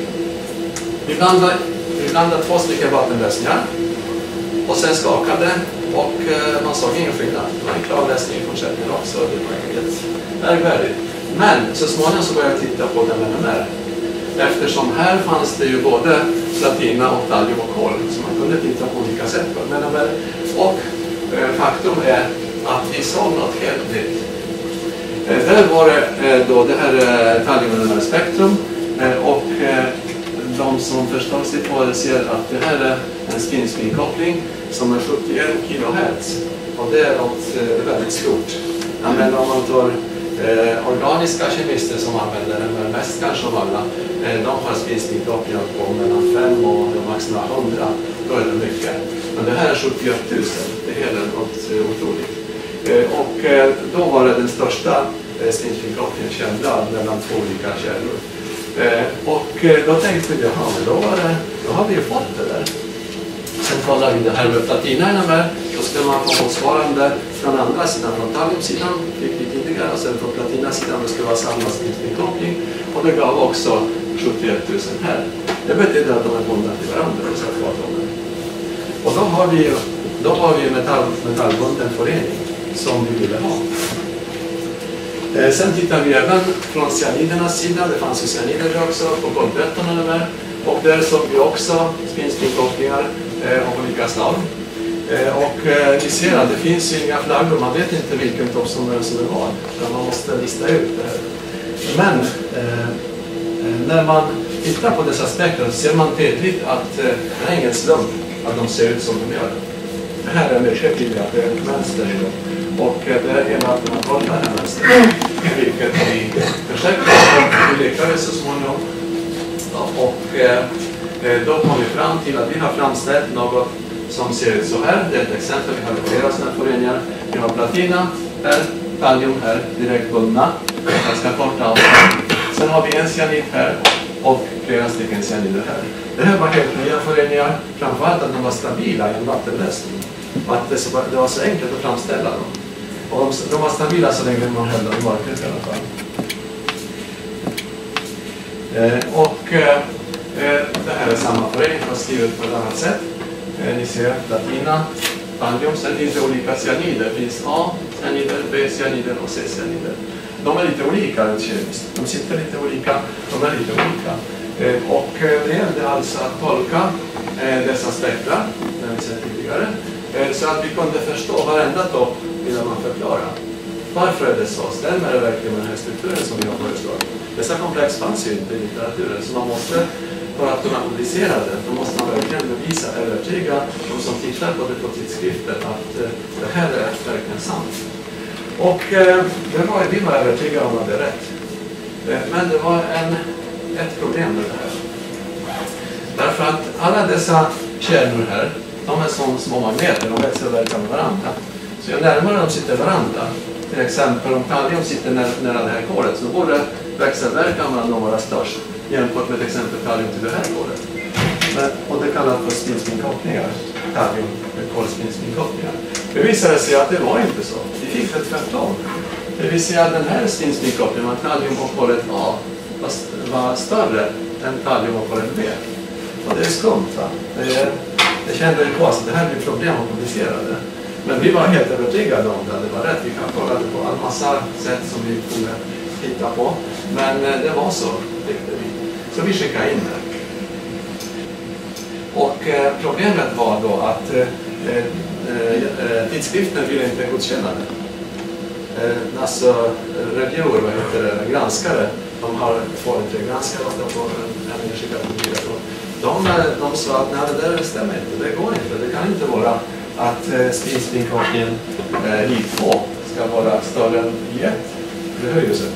vi blandade, vi blandade två stycken vattenlösningar och sen skakade och eh, man såg ingen skillnad. Det var en klar lösning i fortsättningen också, det var inget märkvärdigt. Men så småningom så började jag titta på den med mer. Eftersom här fanns det ju både platina och tallium och kol, så man kunde titta på olika sätt. Men, och eh, faktum är att vi såg något helt nytt. Eh, där var det eh, då det här eh, tallium-spektrum eh, och eh, de som förstår sig på det ser att det här är en spin-spin-koppling som är sjuttioen kilohertz. Och det är något eh, väldigt stort. Ja, men om man tar Eh, organiska kemister som använder den, men mest kanske av alla, eh, de har spin-spin-kopplingar på mellan fem och max några hundra, då är det mycket. Men det här är sjuttioett tusen, det är helt något eh, otroligt. Eh, och eh, då var det den största eh, spin-spin-kopplingen kända mellan två olika källor. Eh, och eh, då tänkte vi, ja, men då, var det, då har vi ju fått det där. Sen kollade vi det här med platina med, då skulle man få motsvarande från andra sidan, från talliumsidan, fick vi tidigare, och sen från platinasidan det skulle vara samma spin-spin-koppling, och det gav också sjuttioett tusen här. Det betyder att de är bundna till varandra, dessa två atomer. Och då har vi, då har vi metall, metallbunden förening som vi ville ha. Eh, sen tittar vi även från cyanidernas sida, det fanns ju cyanider också på koltretton med, och där såg vi också spin-spin-kopplingar eh, av olika slag. Eh, och eh, vi ser att det finns ju inga flaggor, man vet inte vilken topp som är som det var, så man måste lista ut det här. Men eh, när man tittar på dessa spektrum ser man tydligt att eh, det är ingen slump att de ser ut som de gör. Det här är mycket tydligt att det är ett mönster i dem. Och eh, det är en alternativ med det här mönstret, vilket vi försökte och vi lyckades så småningom. Ja, och eh, då kom vi fram till att vi har framställt något som ser ut så här. Det är ett exempel, vi har flera sådana föreningar. Vi har platina här kalium här direkt bundna, ganska korta avstånd. Sen har vi en cyanid här och flera stycken cyanider här. Det här var helt nya föreningar, framförallt att de var stabila i en vattenlösning. Och att det, det var så enkelt att framställa dem. Och de, de var stabila så länge man hällde dem mörkret i alla fall. Eh, och eh, det här är samma förening fast skrivet på ett annat sätt. Eh, ni ser platina, vandium, sen finns det olika cyanider. Det finns A-cyanider, B-cyanider och C-cyanider. De är lite olika rent kemiskt. De sitter lite olika, de är lite olika. Eh, och eh, det gällde alltså att tolka eh, dessa spektra, det har vi sett tidigare, eh, så att vi kunde förstå varenda topp innan man förklara. Varför är det så? Stämmer det verkligen med den här strukturen som vi har föreslagit? Dessa komplex fanns ju inte i litteraturen, så man måste, för att kunna publicera det, då måste man verkligen bevisa, övertyga de som tittar på det på tidskriften att eh, det här är verkligen sant. Och eh, det var, vi var övertygade om att det är rätt. Eh, men det var en, ett problem med det här. Därför att alla dessa kärnor här, de är som små magneter, de växelverkar med varandra. Så ju närmare de sitter varandra, till exempel om kalium sitter nära, nära det här kolet, så borde växelverkan mellan dem vara störst jämfört med till exempel kalium till det här kolet. Men, och det kallas för spinspinkopplingar, kalium med kolspinspinkopplingar. Det visade sig att det var inte så. Vi fick det tvärtom. Det vill säga att den här spinspinkoppling med kalium och kolet A var, var större än kalium och kolet B. Och det är skumt, va? Det, det kände vi på oss att det här blir problem att publicera det. Men vi var helt övertygade om det, det var rätt. Vi kan kolla det på en massa sätt som vi kunde titta på. Men det var så, tyckte vi. Så vi skickade in det. Och eh, problemet var då att eh, eh, tidskriften ville inte godkänna det. Eh, alltså, reviewer, vad heter det, granskare, de har två eller tre granskare och de får en skickat vidare. De, de sa att nej, det där stämmer inte, det går inte, det kan inte vara att eh, spinspinkoppningen eh, I två ska vara större än I ett. Det höjer sig.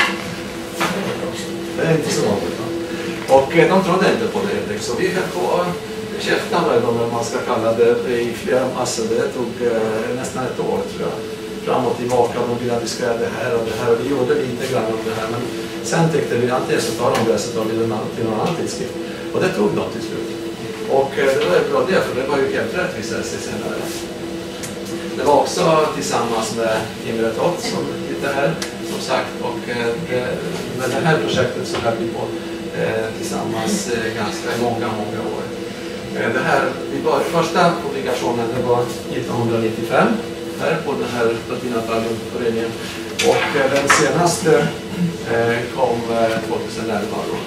Det är inte så vanligt. Och eh, de trodde inte på det helt enkelt. Så vi höll på käfta med dem, om man ska kalla det, i flera massor. Det tog eh, nästan ett år, tror jag. Fram och tillbaka, de ville att vi ska göra det här och det här. Och vi gjorde lite grann om det här. Men sen tyckte vi antingen så tar de det så tar vi den till någon annan tidskrift. Och det tog de till slut. Och eh, det var ju bra det, för det var ju helt rätt visade sig senare. Det var också tillsammans med Imre Toft som sitter här, som sagt. Och eh, det, med det här projektet så höll vi på eh, tillsammans eh, ganska många, många år. Eh, det här, vi var, första publikationen det var nittonhundranittiofem, här på den här Platinataliumföreningen. Och eh, den senaste eh, kom eh, tjugohundraelva då.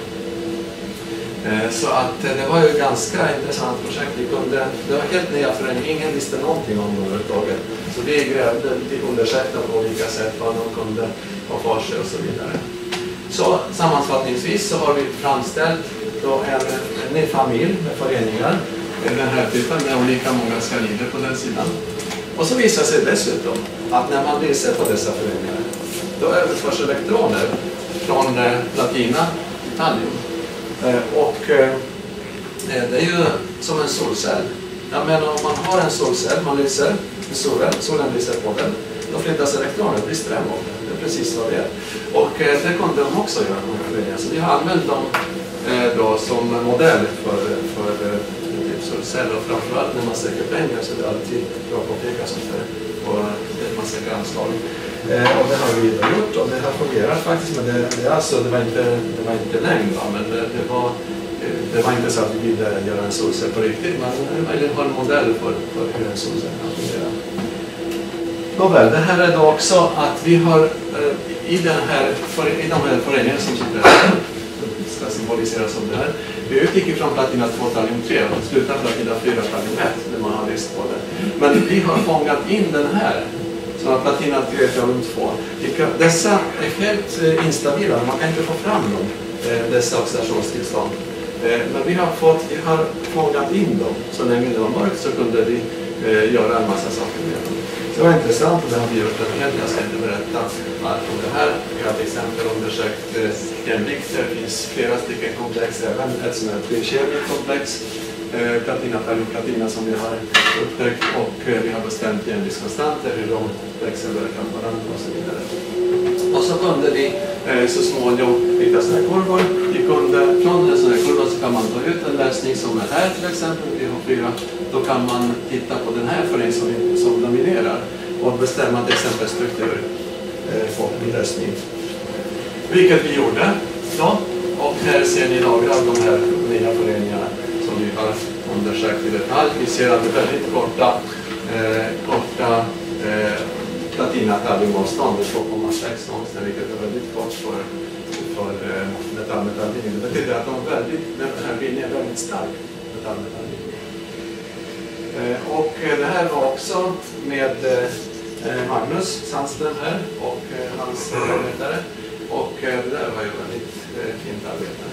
Så att det var ju ett ganska intressant projekt. Vi kunde, det var helt nya föreningar, ingen visste någonting om det överhuvudtaget. Så vi grävde, vi undersökte på olika sätt vad de kunde ha för sig och så vidare. Så sammanfattningsvis så har vi framställt då en, en ny familj med föreningar. Den här typen med olika många skalider på den sidan. Och så visar sig dessutom att när man läser på dessa föreningar då överförs elektroner från platina till kalium. Och eh, det är ju som en solcell. Jag menar om man har en solcell, man lyser med solen, solen lyser på den, då flyttas elektroner, det blir ström av det. Det är precis vad det är. Och eh, det kunde de också göra. Så vi har använt dem eh, då som modell för, för eh, typ solcell. Och framförallt när man söker pengar så är det alltid bra på att peka sånt här på det man söker anslag. Eh, och det har vi gjort och det har fungerat faktiskt, men det, det, alltså, det, var, inte, det var inte längd, va? Men det, det, var, det var inte så att vi ville göra en solcell på riktigt, men vi ville ha en modell för, för hur en solcell kan fungera. Nåväl, det här är då också att vi har eh, i, den här, för, i de här föreningarna som sitter här, ska symboliseras som det här, vi utgick ifrån platina två, talium tre och slutar platina fyra, talium ett, när man har lyst på det. Men vi har fångat in den här. Så att platina tre, talium två. Dessa är helt eh, instabila, man kan inte få fram dem, eh, dessa oxidationstillstånd. Eh, men vi har, fått, vi har fångat in dem. Så länge det var mörkt så kunde vi eh, göra en massa saker med dem. Så Det var intressant och det har vi gjort en hel del. Jag ska inte berätta allt om det här. Vi har till exempel undersökt jämvikter. Det finns flera stycken komplex, även ett som är ett biokemiskt komplex. Platina, platina som vi har upptäckt, och vi har bestämt jämviktskonstanter, hur de växelverkar på varandra och så vidare. Och så kunde vi eh, så småningom hitta sådana här kurvor. Vi kunde, från en sån här kurva så kan man ta ut en lösning som är här till exempel, P H fyra. Då kan man titta på den här föreningen som, som dominerar och bestämma till exempel struktur eh, på en lösning. Vilket vi gjorde då. Och här ser ni några av de här nya föreningarna som vi har undersökt i detalj. Vi ser att det är väldigt korta, eh, korta eh, platina-kaliumavstånd, två komma sex någonstans, vilket är väldigt kort för, för eh, metall-metall-linjen. Det betyder att de är väldigt, den här linjen är väldigt stark, metall-metall-linjen. Eh, och eh, det här var också med eh, Magnus Sandström här och eh, hans arbetare. Och eh, det där var ju väldigt eh, fint arbete.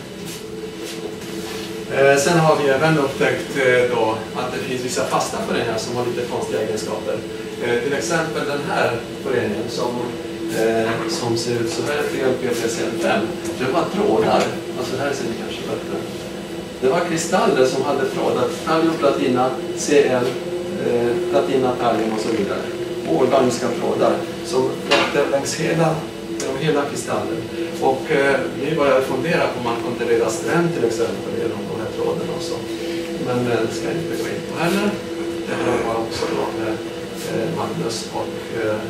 Eh, sen har vi även upptäckt eh, då att det finns vissa fasta föreningar som har lite konstiga egenskaper. Eh, till exempel den här föreningen som, eh, som ser ut så här, P L P T C L fem. Det var trådar, alltså här ser ni kanske bättre. Det var kristaller som hade trådar, kalium, platina, C L, eh, platina, kalium och så vidare. Organiska trådar som löpte längs hela hela kristallen. Och eh, vi började fundera på om man kunde leda ström till exempel genom de här trådarna och så. Men eh, det ska jag inte gå in på heller. Det här var också då med eh, Magnus och eh,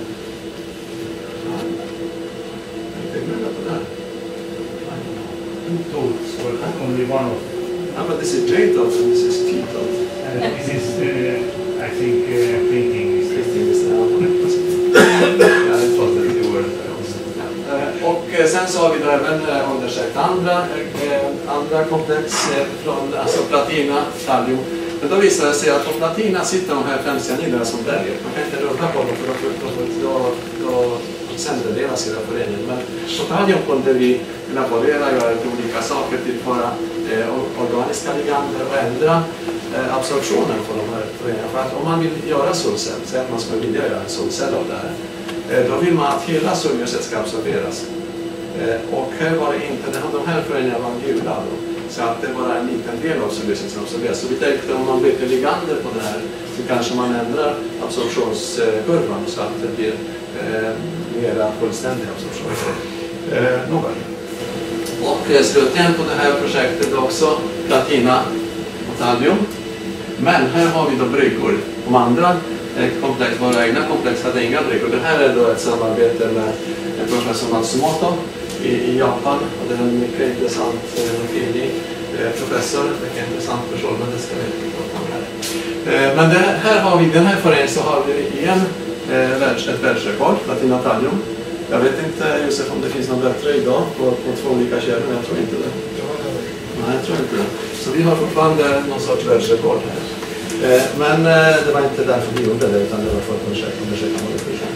jag vet inte på det här. Two tools for only one of Ja, men this is J-tot and this is T-tot. uh, This is, uh, I think, uh, thinking is Kristin visste det. Ja, det var det i året där också. Och sen så har vi då även undersökt andra, andra komplex från alltså platina, kalium. Men då visar det sig att på platina sitter de här fem cyaniderna som berget. Man kan inte rulla på dem för då, då, då sänderdelas hela föreningen. Men på kalium kunde vi laborera och göra olika saker till våra eh, organiska ligander och ändra eh, absorptionen på de här föreningarna. För att om man vill göra solcell, så att man skulle vilja göra en solcell av det här. Då vill man att hela solljuset ska absorberas. Och här var det inte, de här föreningarna var gula då. Så att det var en liten del av solljuset som absorberas. Så vi tänkte om man byter ligander på det här så kanske man ändrar absorptionskurvan så att det blir eh, mera fullständig absorption. Eh, Nåväl. Och eh, slutligen på det här projektet också platina och kalium. Men här har vi då bryggor. De andra komplex, våra egna komplex hade inga bryggor. Det här är då ett samarbete med professor Matsumoto i, i Japan. Och det är en mycket intressant eh, professor, mycket intressant person, men det ska vi inte prata om här. Eh, men det, här har vi, den här föreningen så har vi igen eh, ett världsrekord, platina kalium. Jag vet inte, Josef, om det finns någon bättre idag på, på två olika källor, men jag tror inte det. Nej, jag tror inte det. Så vi har fortfarande någon sorts världsrekord här. Eh, men eh, det var inte därför vi gjorde det, utan det var för att undersöka undersöka molekyler.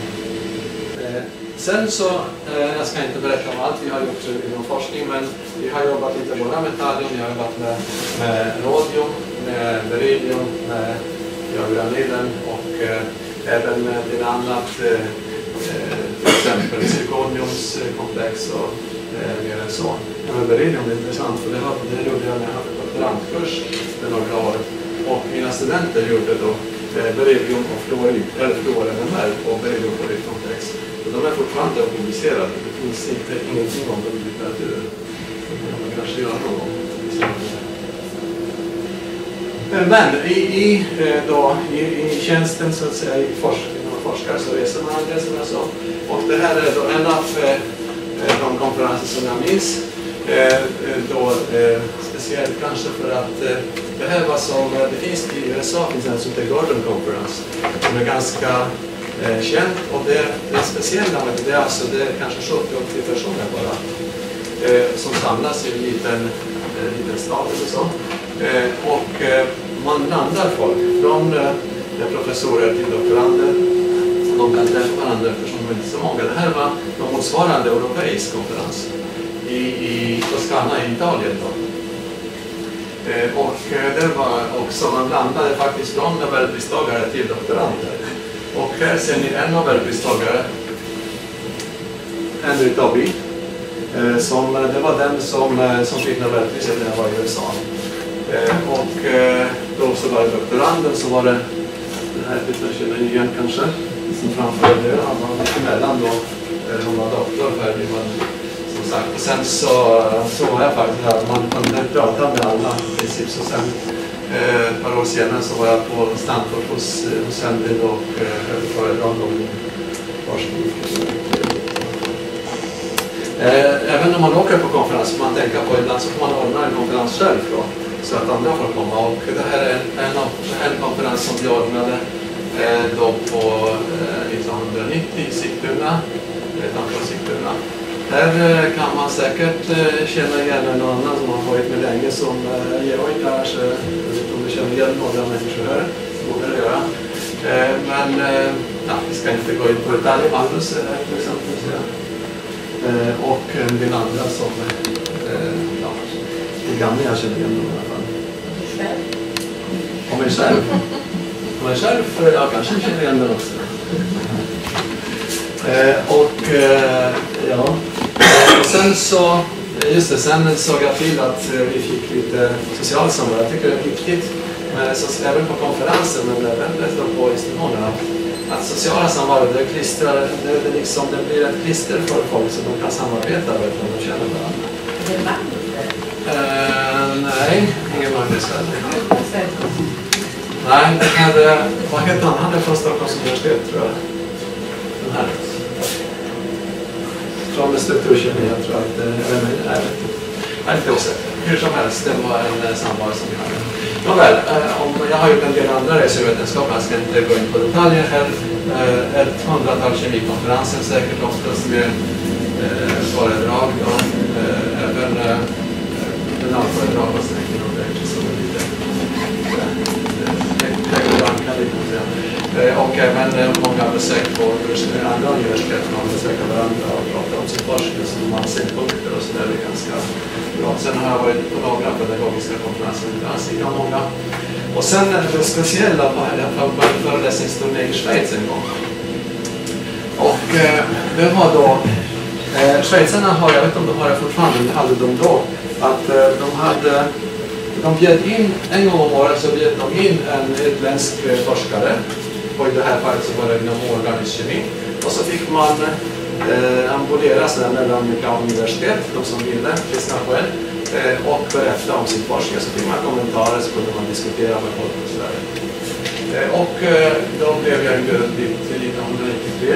Eh, sen så, eh, jag ska inte berätta om allt vi har gjort inom forskning, men vi har jobbat lite bara med kalium, vi har jobbat med, med radium, med beryllium, med uraniden och eh, även med en annat, eh, till exempel zirkoniumskomplex och eh, mer än så. Ja, men beryllium är intressant, för det, har, det gjorde jag när jag hade doktorandkurs för några år. Och mina studenter gjorde då eh, beryllium och fluorid, eller fluor-M M R och beryllium-fluoridkomplex. De är fortfarande publicerade. Det finns inte ingenting om dem i litteraturen. Det kan man kanske göra någon gång. Men i, i, då, i, i tjänsten så att säga, i forskning och forskare så reser man det som jag sa. Och det här är då en av eh, de konferenser som jag minns. Eh, då, eh, speciellt kanske för att eh, det här var som, det finns i U S A finns en som heter Gordon Conference som är ganska eh, känt, och det, det speciella med det är alltså det är kanske sjuttio åttio personer bara eh, som samlas i en liten, eh, liten stad eller så. Eh, och eh, man blandar folk från eh, professorer till doktorander. De kan träffa varandra eftersom de inte är så många. Det här var en motsvarande europeisk konferens i, i Toscana i Italien då. Eh, och eh, det var också, man blandade faktiskt från nobelpristagare till doktorander. Och här ser ni en Nobelpristagare, Henry Dobby, eh, som, det var den som, eh, som fick Nobelpriset när jag var i U S A. Eh, och eh, då så var det doktoranden, så var det den här lite känner ni igen kanske, som framförde det. Han var lite emellan då, eh, hon var doktor färdig, men som sagt. Och sen så, så var jag faktiskt här, man, man pratade med alla i princip. Så sen eh, ett par år senare så var jag på Stanford hos, hos Henry och eh, höll föredrag om forskning. Eh, även när man åker på konferens får man tänka på, ibland så får man ordna en konferens själv då, så att andra får komma. Och det här är en, en, en konferens som vi ordnade eh, då på eh, nittonhundranittio i Sigtuna, utanför Sigtuna. Här eh, kan man säkert eh, känna igen någon annan som har varit med länge, som eh, Georg kanske, jag vet inte om du känner igen några människor här, det borde det göra. Eh, men eh, ja, vi ska inte gå in på detaljer. Magnus är här till exempel. Så, ja. Eh, och en del andra som eh, ja, det gamla jag känner igen i alla fall. Själv? Om mig själv? Om mig själv? Jag kanske känner igen den också. Eh, och eh, ja, och sen så, just det, sen såg jag till att eh, vi fick lite socialt samvaro. Jag tycker det är viktigt, men så, även på konferensen, men även på institutionerna, att sociala samvaro, det klistrar, det, det, liksom, det blir ett klister för folk så de kan samarbeta med när de känner varandra. Är det Magnus? Eh, nej, ingen Magnus här. Nej, det här, vad heter han? Han är från Stockholms universitet, tror jag. Den här. Från strukturkemi, jag tror att, eller nej, jag vet inte. Jag är inte osäker. Hur som helst, det var en samvaro som vi hade. Nåväl, eh, om, jag har gjort en del andra resor i vetenskap, jag ska inte gå in på detaljer här. Eh, ett hundratal kemikonferenser, säkert oftast med eh, föredrag. Ja. Eh, även eh, en allföredrag och sen inom det som är lite högranka lite. Eh, och även eh, många besök på andra universitet, man besöker varandra och pratar om sin forskning, så man ser punkter och så där, det är ganska bra. Sen har jag varit på några pedagogiska konferenser, inte alls lika många. Och sen det speciella var jag en föreläsningsturné i Schweiz en gång. Och eh, det var då, eh, schweizarna har, jag vet inte om de har det fortfarande, men hade de då, att eh, de hade, de bjöd in, en gång om året så bjöd de in en utländsk eh, forskare. Och i det här fallet så var det inom organisk kemi. Och så fick man eh, ambulera mellan olika universitet, de som ville, lyssna på en, eh, och berätta om sin forskning. Så fick man kommentarer, så kunde man diskutera med folk och sådär. Eh, och eh, då blev jag inbjuden dit till nittonhundranittiotre.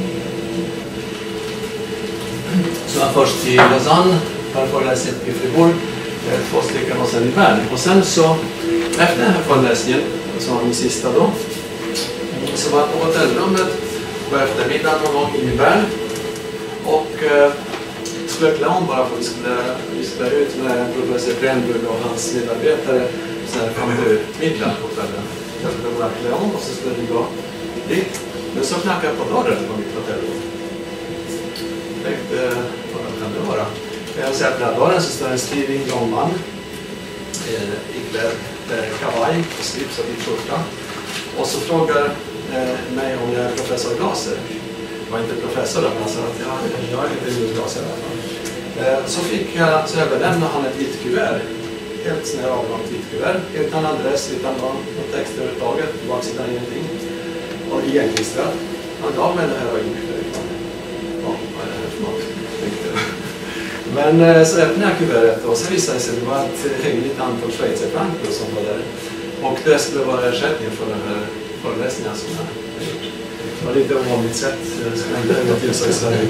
Så jag först i Lausanne, där föreläsning i Fribourg, eh, två stycken och sen i Bern. Och sen så, efter den här föreläsningen, som var min sista då, så var jag på hotellrummet på eftermiddagen någon gång i Bern och eh, skulle klä om bara för att vi skulle, vi skulle ut med professor Brännburg och hans medarbetare så här kom det ut middag på kvällen. Jag skulle bara klä om och så skulle vi gå dit. Men så knackade jag på dörren på mitt hotellrum. Jag tänkte, vad kan det vara? Jag ser att på dörren så står en stilig lång man eh, iklädd eh, kavaj och slips och vit skjorta. Och så frågar eh, mig om jag är professor Glaser. Jag var inte professor där, men jag sa att ja, jag är inte Julius Glaser i alla fall. Eh, så fick jag, så överlämnade han ett vitt kuvert. Helt snära avlångt vitt kuvert. Utan adress, utan någon, någon text överhuvudtaget. Baksidan ingenting. Och igenklistrat. Han gav mig det här och gick därifrån. Ja, vad är det här för något? Men eh, så öppnade jag kuvertet och så visade det sig att det var ett hyggligt antal schweizerfrankor som var där. Och det skulle vara ersättning för den här föreläsningen som jag har gjort. Det var lite ovanligt sätt. Det skulle inte hänga till så i Sverige.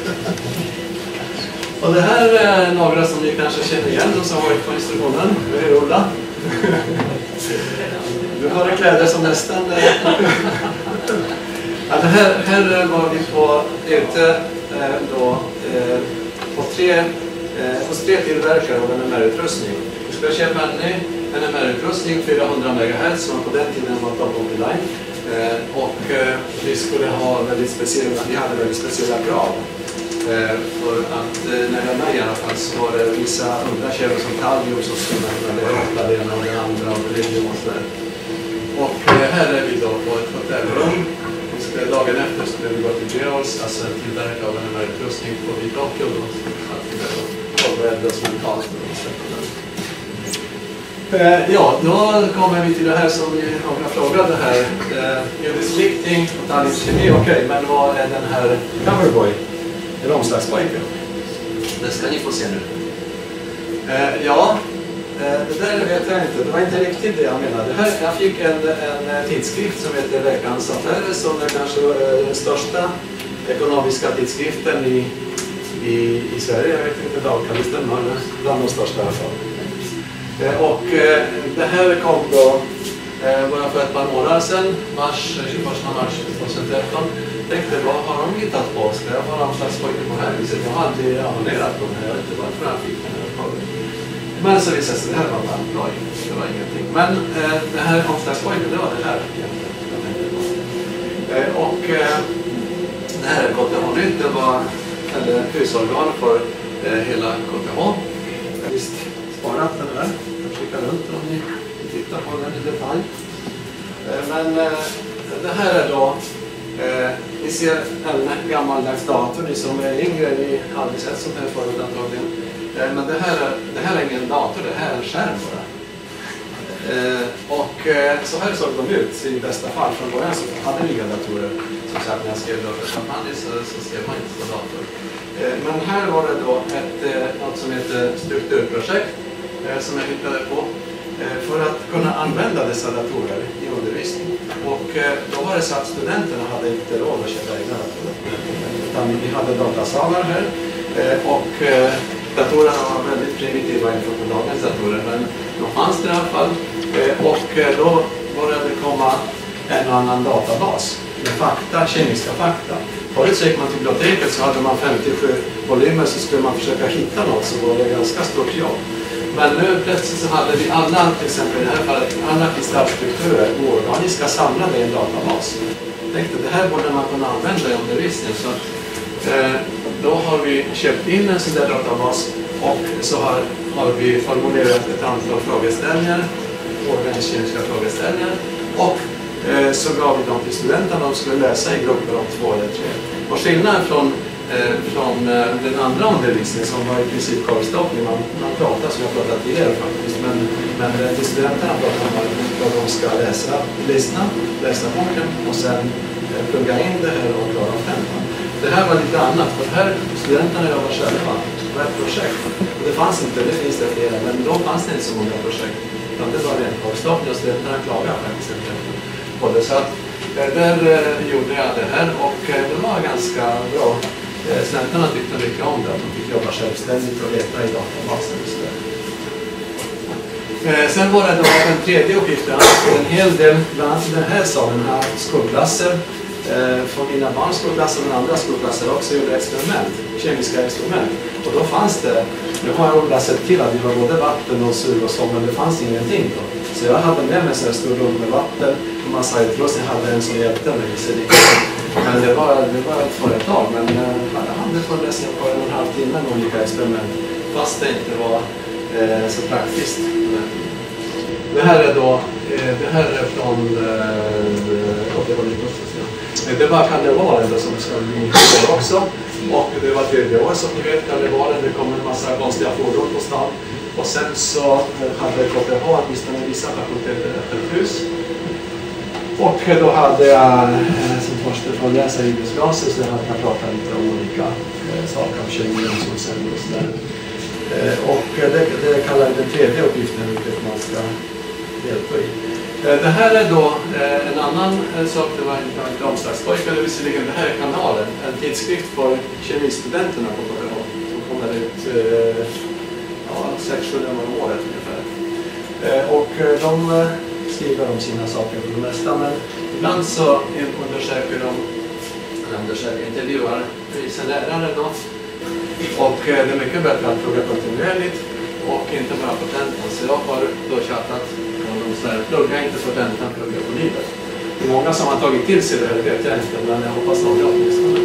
Och det här är några som ni kanske känner igen, de som har varit på institutionen. Det är Ulla. Du har kläder som nästan... Ja, det här, här var vi på ute då, eh, på tre, eh, hos tre tillverkare av en M R-utrustning. Vi skulle köpa en ny en M R-utrustning, fyrahundra megahertz, som på den tiden var top of the line. Eh, och eh, vi skulle ha väldigt speciella, vi hade väldigt speciella krav. Eh, för att eh, när jag var med i alla fall så var det vissa hundra kilo som kalium som skulle mäta det ena och det andra och det och sådär. Och eh, här är vi då på ett hotellrum eh, dagen efter så blev vi gå till Georgs, alltså en tillverkare av den här utrustning på Vitåkio då. Att vi blev förberedda oss mentalt. Eh, ja, då kommer vi till det här som vi några frågade här. Eh, Judisk riktning, Tallinns kemi, okej, okay, men vad är den här coverboy? Eller omslagspojke? Det ska ni få se nu. Eh, ja, eh, det där vet jag inte. Det var inte riktigt det jag menade. Här, jag fick en, en tidskrift som heter Veckans Affärer som är kanske eh, den största ekonomiska tidskriften i, i, i Sverige. Jag vet inte, Dalkalisten, men bland de största i alla fall. Eh, och eh, det här kom då eh, bara för ett par månader sedan, mars, tjugoförsta mars tjugohundratretton. Tänkte, vad har de hittat på? Ska jag vara någon slags pojke på här viset? Jag har aldrig abonnerat på den här, jag vet inte varför jag fick den här uppdraget. Men så visade sig, det här var bara bra, det var ingenting. Men eh, det här omslagspojken, det var det här egentligen. Eh, och eh, det här är K T H-nytt, det var eller husorgan för eh, hela K T H. Jag har visst sparat den här, jag skickar runt om ni tittar på den i detalj. Eh, men eh, det här är då Eh, ni ser en gammaldags dator, ni som är yngre, ni har aldrig sett sånt här förut antagligen. Eh, men det här, är, det här är ingen dator, det här är en skärm bara. Eh, och eh, så här såg de ut i bästa fall. Från början så hade vi inga datorer. Som sagt, när jag skrev datorkampanjer så, så skrev man inte på dator. Eh, men här var det då ett, eh, något som heter strukturprojekt eh, som jag hittade på. För att kunna använda dessa datorer i undervisning. Och då var det så att studenterna hade inte råd att köpa egna datorer. Utan vi hade datasalar här. Och datorerna var väldigt primitiva jämfört med dagens datorer. Men de fanns det i alla fall. Och då började det komma en och annan databas med fakta, kemiska fakta. Förut så gick man till biblioteket så hade man femtiosju volymer så skulle man försöka hitta något så var det ganska stort jobb. Men nu plötsligt så hade vi alla, till exempel i det här fallet, alla kristallstrukturer oorganiska samlade i en databas. Jag tänkte det här borde man kunna använda i undervisningen. Så eh, då har vi köpt in en sån där databas och så har, har vi formulerat ett antal frågeställningar, organisk-kemiska frågeställningar. Och eh, så gav vi dem till studenterna och de skulle läsa i grupper om två eller tre. Och skillnaden från Eh, från eh, den andra undervisningen som var i princip korvstoppning. Man, man pratar som jag pratat tidigare faktiskt. Men, men eh, till studenterna pratar man vad de ska läsa, lyssna, läsa boken och sen eh, plugga in det här och klara tentan. Det här var lite annat för här studenterna jobbar själva. Det var ett projekt. Och det fanns inte, det finns det flera, men då fanns det inte så många projekt. Utan det var rent korvstoppning och studenterna klagade faktiskt inte på det. Så att eh, där eh, gjorde jag det här och eh, det var ganska bra. Studenterna tyckte mycket om det, att de fick jobba självständigt och leta i databasen. Eh, sen var det då den tredje uppgiften, en hel del, bland annat i den här salen, här skolklasser, eh, från mina barns skolklasser och andra skolklasser också gjorde experiment, kemiska experiment. Och då fanns det, nu har jag sett till att det var både vatten och sug och så, men det fanns ingenting då. Så jag hade med mig en stor rum med vatten och massa utrustning, jag hade en som hjälpte mig. Men det var, det var ett företag, men jag hade föreläsningar på en och en halv timme med olika experiment, fast det inte var eh, så praktiskt. Det här är då, eh, det här är från, eh, det var lite det var karnevalen som ska bli år också, och det var tredje år som ni vet, karnevalen, det kom en massa konstiga fordon på stan, och sen så hade K T H åtminstone vissa fakulteter ett hus. Och då hade jag som första föreläsare i idrottsklassen så hade jag pratat lite om olika eh, saker om kemi och solceller och sådär. Eh, och det, det kallar jag den tredje uppgiften vilket man ska delta i. Eh, det här är då eh, en annan eh, sak, det var inte en omslagspojke, eller visserligen det här är kanalen, en tidskrift för kemistudenterna på K T H som kommer ut eh, ja, sex sju gånger om året ungefär. Eh, och de eh, skriver om sina saker för det mesta, men ibland så undersöker de, undersöker, intervjuar vissa lärare då, och det är mycket bättre att plugga kontinuerligt och inte bara på tentan. Så jag har då chattat och de säger, plugga inte på tentan, plugga på livet. Det är många som har tagit till sig det här, det vet jag inte, men jag hoppas några åtminstone.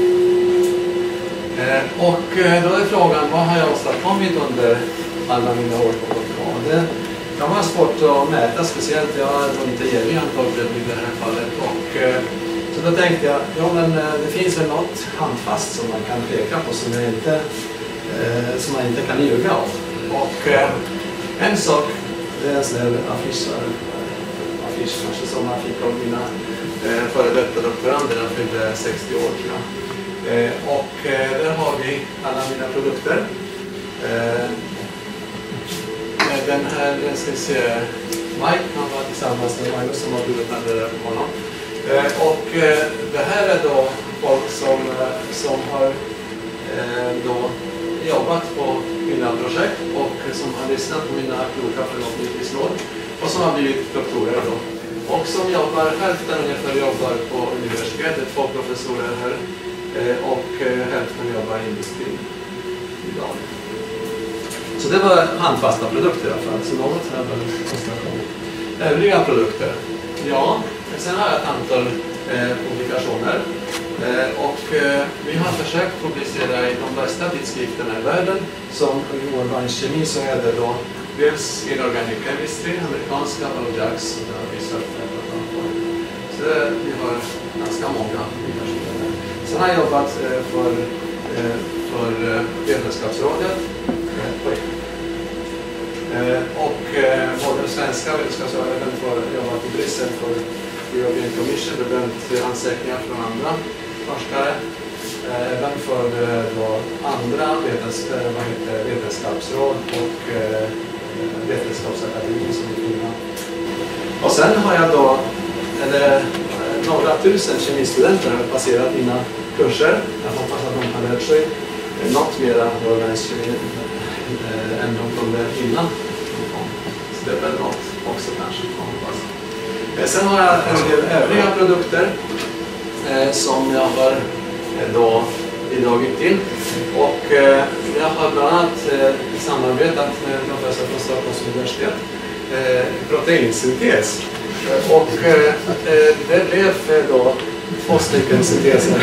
Eh, och då är frågan, vad har jag åstadkommit under alla mina år på K T H? Det kan vara svårt att mäta, speciellt jag är inte jävig antagligen i det här fallet. Och eh, Så då tänkte jag, ja men det finns väl något handfast som man kan peka på som, jag inte, eh, som man inte kan ljuga om. Och eh, en sak, det är en sån här affisch, affisch kanske som man fick av mina eh, före detta doktorander, jag fyllde sextio år tror jag. Eh, och eh, där har vi alla mina produkter. Eh, den här, den ska vi se, Mike, han var tillsammans med Magnus som har blivit där på honom. Eh, och eh, det här är då folk som, eh, som har eh, då jobbat på mina projekt och som har lyssnat på mina kloka förhoppningsvis råd och som har blivit doktorer då. Och som jobbar, hälften ungefär jobbar på universitetet, två professorer här eh, och eh, hälften jobbar i industrin idag. Så det var handfasta produkter i alla fall, så något här var konstaterat. Övriga produkter, ja, sen har jag ett antal eh, publikationer eh, och eh, vi har försökt publicera i de bästa tidskrifterna i världen. Som i organisk kemi så är det då dels Inorganic Chemistry, amerikanska och Jax, och det har vi sett här på framför. Så det, vi har ganska många publikationer. Sen har jag jobbat eh, för, eh, för eh, Vetenskapsrådet eh, Eh, och eh, både svenska vetenskapsrådet har jobbat i Bryssel för European Commission, bedömt ansökningar från andra forskare. Eh, även för eh, då andra vetens eh, vad heter, vetenskapsråd och eh, vetenskapsakademin som är fina. Och sen har jag då eller, eh, några tusen kemistudenter har passerat mina kurser. Jag hoppas att de har lärt sig eh, något mer av organisk kemi eh, än de kunde innan. Så det är väl något också kanske. Eh, sen har jag en del övriga produkter eh, som jag har eh, då bidragit till. Och eh, jag har bland annat eh, samarbetat med professor från Stockholms universitet eh, proteinsyntes. Och eh, det blev eh, då två stycken synteser.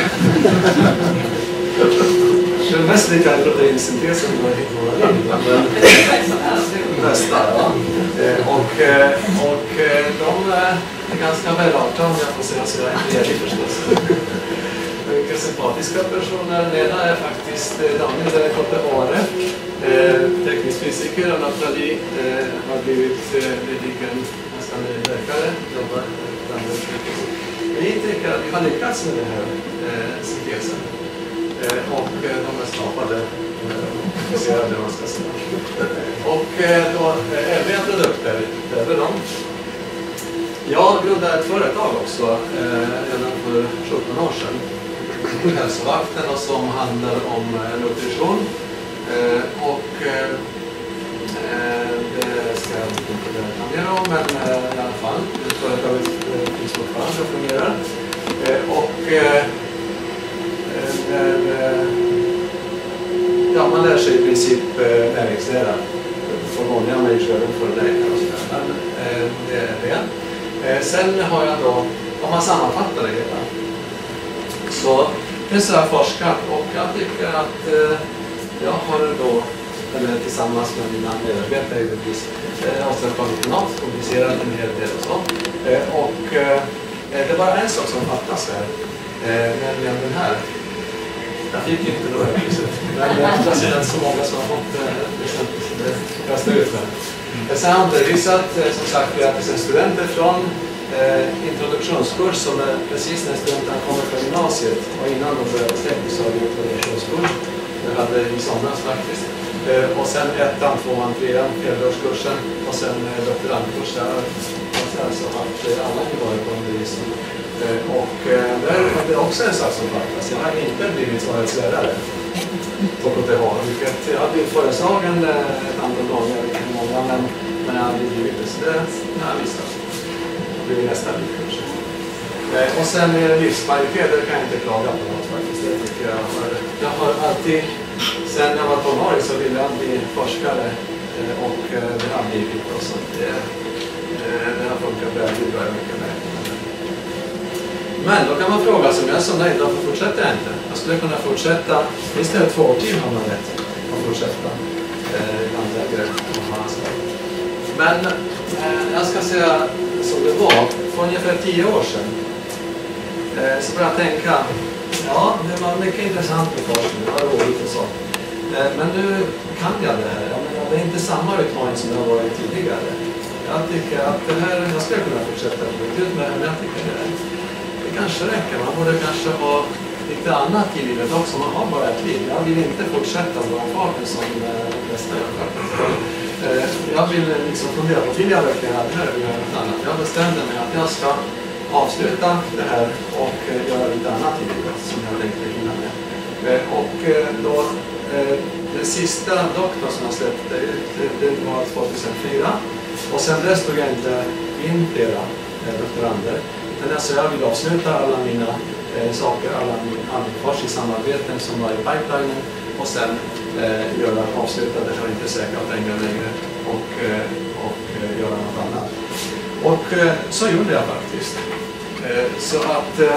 Det mest lika proteinsyntesen var våra liv, men bästa. Ja. Och, och de är ganska välartade om jag får säga så. Jag är inte jävlig förstås. Mycket sympatiska personer. Den ena är faktiskt Daniel Kotte-Are, teknisk fysiker och Nathalie har blivit nyligen nästan läkare. Jobbar vi tycker att vi har lyckats med den här syntesen. Och de är skapade komplicerade, man ska säga. Och då övriga produkter, det är de. Jag grundade ett företag också redan för sjutton år sedan. Hälsovakten och som handlar om nutrition. Och det ska jag inte berätta mer om, men i alla fall, företaget finns fortfarande och fungerar. Och När, ja, man lär sig i princip näringslära från vanliga människor för läkare och sådär. Men eh, det är det. Eh, sen har jag då, om man sammanfattar det hela, så finns jag forskat och jag tycker att eh, jag har då, eller tillsammans med mina medarbetare givetvis, eh, åstadkommit något, komplicerat en hel del och så. Eh, och eh, det är bara en sak som fattas här, eh, nämligen den här. Jag fick inte några priser, men det är så många som har fått kasta ut det. Sen har jag undervisat, som sagt, flera tusen studenter från eh, introduktionskurs som är precis när studenterna kommer från gymnasiet och innan de började tekniskt så har vi introduktionskurs. Det hade i somras faktiskt. Eh, och sen ettan, tvåan, trean, fjärdeårskursen och sen eh, doktorandkursen. Och sen så har alla nivåer på undervisning. Och där är det också en sak som fattas. Jag har inte blivit årets lärare på K T H, vilket jag har blivit föreslagen ett antal gånger, många, men, men jag har aldrig blivit det. Så det har jag missat. Det blir nästa livskurs. Och sen livskvalitet, det kan jag inte klaga på något faktiskt. Det tycker jag, har, jag har alltid, sen jag var tonåring så ville jag bli forskare och det har blivit och så. Det, det har funkat väldigt bra mycket med. Men då kan man fråga sig om jag är så nöjd, varför fortsätter jag inte? Jag skulle kunna fortsätta, minst det är två år till har man rätt att fortsätta eh, landlägare. Men eh, jag ska säga som det var, för ungefär tio år sedan Eh, så började jag tänka, ja, det var mycket intressant med forskning, det var roligt och så. Eh, men nu kan jag det här. Jag menar, det är inte samma utmaning som det har varit tidigare. Jag tycker att det här, jag skulle kunna fortsätta ut med det, men jag tycker det, det kanske räcker. Man borde kanske ha lite annat i livet också. Man har bara ett liv. Jag vill inte fortsätta på den farten som de flesta gör faktiskt. Eh, jag vill liksom fundera på, vill jag verkligen att det här eller göra något annat? Jag bestämde mig att jag ska avsluta det här och eh, göra lite annat i livet som jag tänkte hinna med. Eh, och eh, då, eh, det sista doktorn som jag släppte ut, det, det var tjugohundrafyra. Och sen dess tog jag inte in flera eh, doktorander. Men alltså jag vill avsluta alla mina eh, saker, alla min forskningssamarbeten som var i pipelinen. Och sen eh, göra avsluta det här inte säkert pengar längre och, eh, och eh, göra något annat. Och eh, så gjorde jag faktiskt. Eh, så att eh,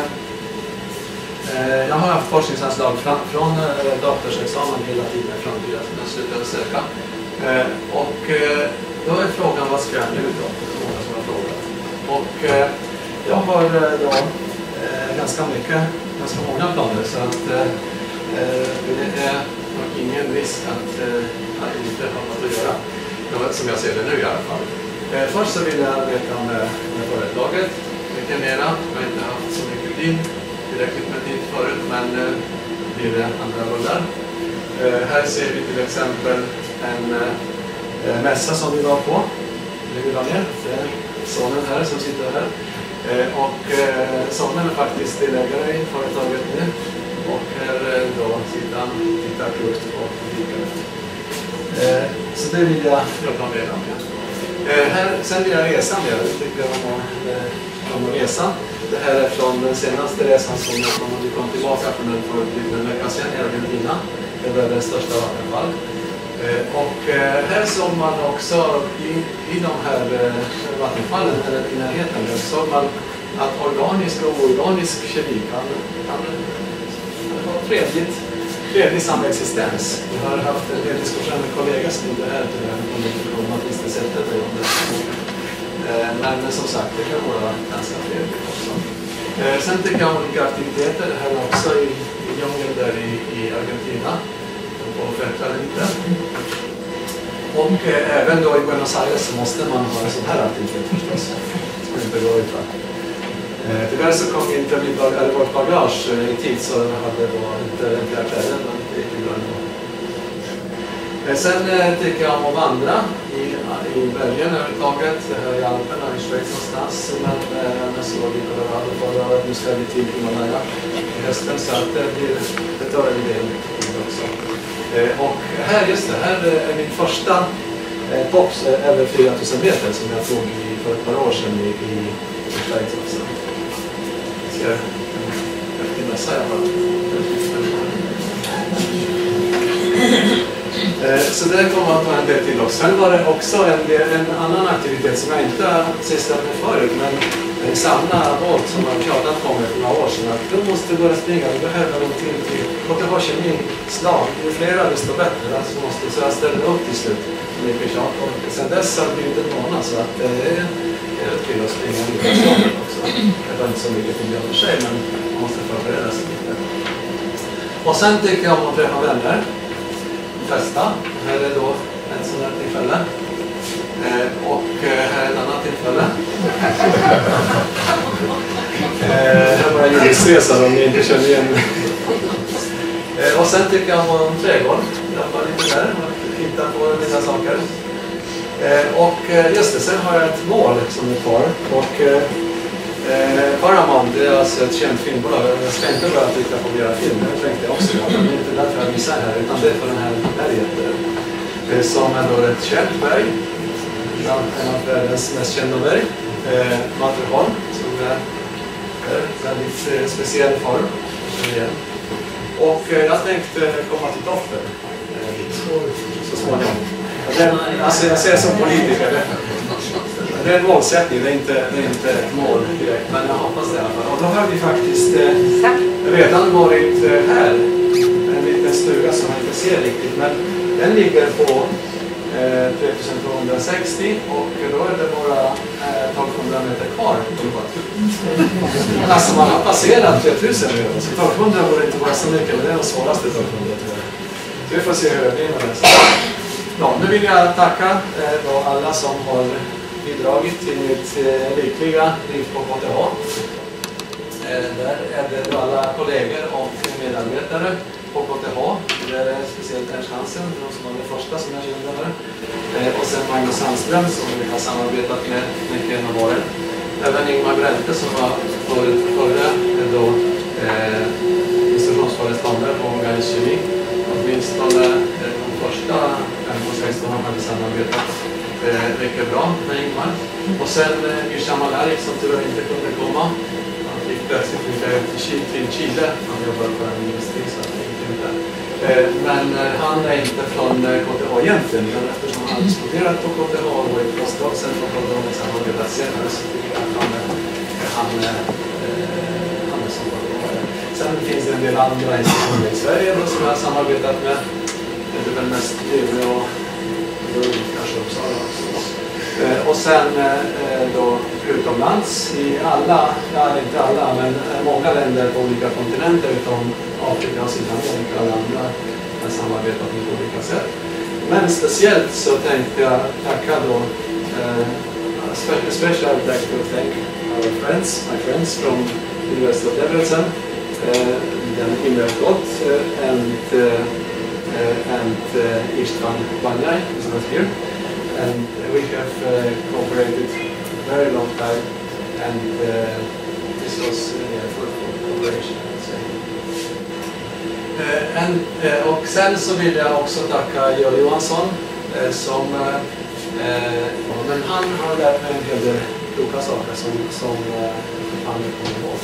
jag har haft forskningsanslag från, från eh, doktorsexamen hela tiden fram till att jag slutade söka. Eh, och eh, då är frågan, vad ska jag nu då? Det är många som har frågat. Och eh, jag har eh, då eh, ganska mycket, ganska många planer så att eh, det är nog ingen risk att eh, jag inte har något att göra. Som jag ser det nu i alla fall. Eh, först så vill jag arbeta med, med företaget. Mycket mera. Jag har inte haft så mycket tid. Tillräckligt med tid förut. Men eh, blir det andra rullar. Eh, här ser vi till exempel en eh, mässa som vi var på. Det vi var ner. Det är sonen här som sitter här. Eh, och eh, sonen är faktiskt delägare i företaget nu. Och här då sitter han och tittar klokt på publiken. Eh, så det vill jag jobba med. Eh, här, sen vill jag resa med. Jag tycker om att, eh, om att resa. Det här är från den senaste resan som vi kom tillbaka från den för en vecka sedan i Argentina. Det var den största vattenfall. Eh, och eh, här såg man också i, i de här eh, vattenfallen, eller i närheten, där såg man att organisk och organisk kemi kan, kan ha trevligt, trevlig samexistens. Jag har haft en del diskussion med kollegor som inte är här till den kommunikationen att visst sättet det om det. Eh, men som sagt, det kan vara ganska trevligt också. Eh, sen tycker jag om olika aktiviteter här också i, i djungeln där i, i Argentina. Och förbättra lite. Och eh, även då i Buenos Aires så måste man ha en sån här aktivitet förstås. Det skulle inte gå utan. Eh, tyvärr så kom inte mitt bag eller vårt bagage eh, i tid så jag hade då inte rentliga kläder, men det gick ju bra ändå. Eh, sen eh, tycker jag om att vandra i, i Belgien överhuvudtaget. Det här i Alperna, i Schweiz någonstans. Men eh, jag såg i Colorado förra året, nu ska vi till Himalaya i hösten så att det blir ett öre del också. Eh, och här, just det, här är min första eh, pops eh, över fyra tusen meter som jag tog i, för ett par år sedan i, i, i Schweiz också. Ska jag efter mässa jag bara. Eh, så det kommer att vara en del till också. Sen var det också en, en annan aktivitet som jag inte har sysslat med förut, men en samla båt som har tjatat på mig för några år sedan. Att du måste börja springa, du behöver någonting till. Och det har kemislag, ju flera desto bättre. Alltså måste, så jag ställer upp till slut. Mycket tjat. Och sen dess har det blivit en månad så att det är, är till att springa lite slaget också. Det var inte så mycket till det för sig, men man måste förbereda sig lite. Och sen tycker jag om att träffa vänner. Festa. Här är då ett sådant här tillfälle. Eh, och eh, här är ett annat tillfälle. eh, här var en jordisresa om ni inte känner igen. eh, och sen tycker jag om trädgård. Jag var lite där och titta på mina saker. Eh, och eh, just det, sen har jag ett mål som är kvar. Och eh, Paramount, det är alltså ett känt filmbolag. Jag ska inte bara titta på flera filmer, det tänkte jag också. Men det är inte därför jag visar här, utan det är för den här berget. Det som är då ett känt berg. En av världens mest kända berg. Eh, Matterhorn, som är en väldigt eh, speciell form. Och eh, jag tänkte komma till toppen eh, så småningom. Den, alltså jag ser som politiker. Det, det är en målsättning, det är inte, det är inte ett mål direkt, men jag hoppas det i alla fall. Och då har vi faktiskt eh, redan varit eh, här. En liten stuga som man inte ser riktigt, men den ligger på eh, tre tusen tvåhundrasextio och då är det bara tolvhundra meter kvar. Alltså man har passerat tre tusen redan, så tolvhundra borde inte vara så mycket, men det är den svåraste tolvhundra tyvärr. Så vi får se hur det blir med det. Ja, nu vill jag tacka eh, då alla som har bidragit till mitt eh, lyckliga liv på K T H. Eh, där är det då alla kollegor och medarbetare på K T H. Det är speciellt Ernst Hansen, som var den första som jag kände här. Eh, och sen Magnus Sandström som vi har samarbetat med mycket genom åren. Även Ingmar Brente som var förra, förra då, eh, institutionsföreståndare på Gais Kemi. Åtminstone eh, de första fem och sex år hade samarbetat eh, mycket bra med Ingmar. Och sen eh, Grisha Malarik som tyvärr inte kunde komma. Han fick plötsligt flytta till, till Chile. Han jobbar på en industri så att det gick inte. Eh, men eh, han är inte från eh, K T H egentligen. Men eftersom han hade studerat på K T H och varit postdoc sen på K T H med samarbetat senare så tycker jag att han, han, eh, han är som K T H. Sen finns det en del andra institutioner i Sverige då, som jag har samarbetat med. Det är väl mest Luleå och Lund, kanske Uppsala också. Eh, och sen eh, då utomlands i alla, ja inte alla, men många länder på olika kontinenter utom Afrika och Sydamerika och alla andra har samarbetat på olika sätt. Men speciellt så tänkte jag tacka då eh, special like to thank our friends, my friends from University of Debrecen. Uh, then Imre Flott uh, and, uh, uh, and uh, Istvan Banyai is not here. And we have uh, cooperated very long time and uh, this was uh, yeah, fruitful cooperation, I would say. Uh, and, uh, och sen så vill jag också tacka Georg Johansson uh, som uh, uh, ja, men han har lärt mig en hel del kloka saker som, som uh, han kommer ihåg.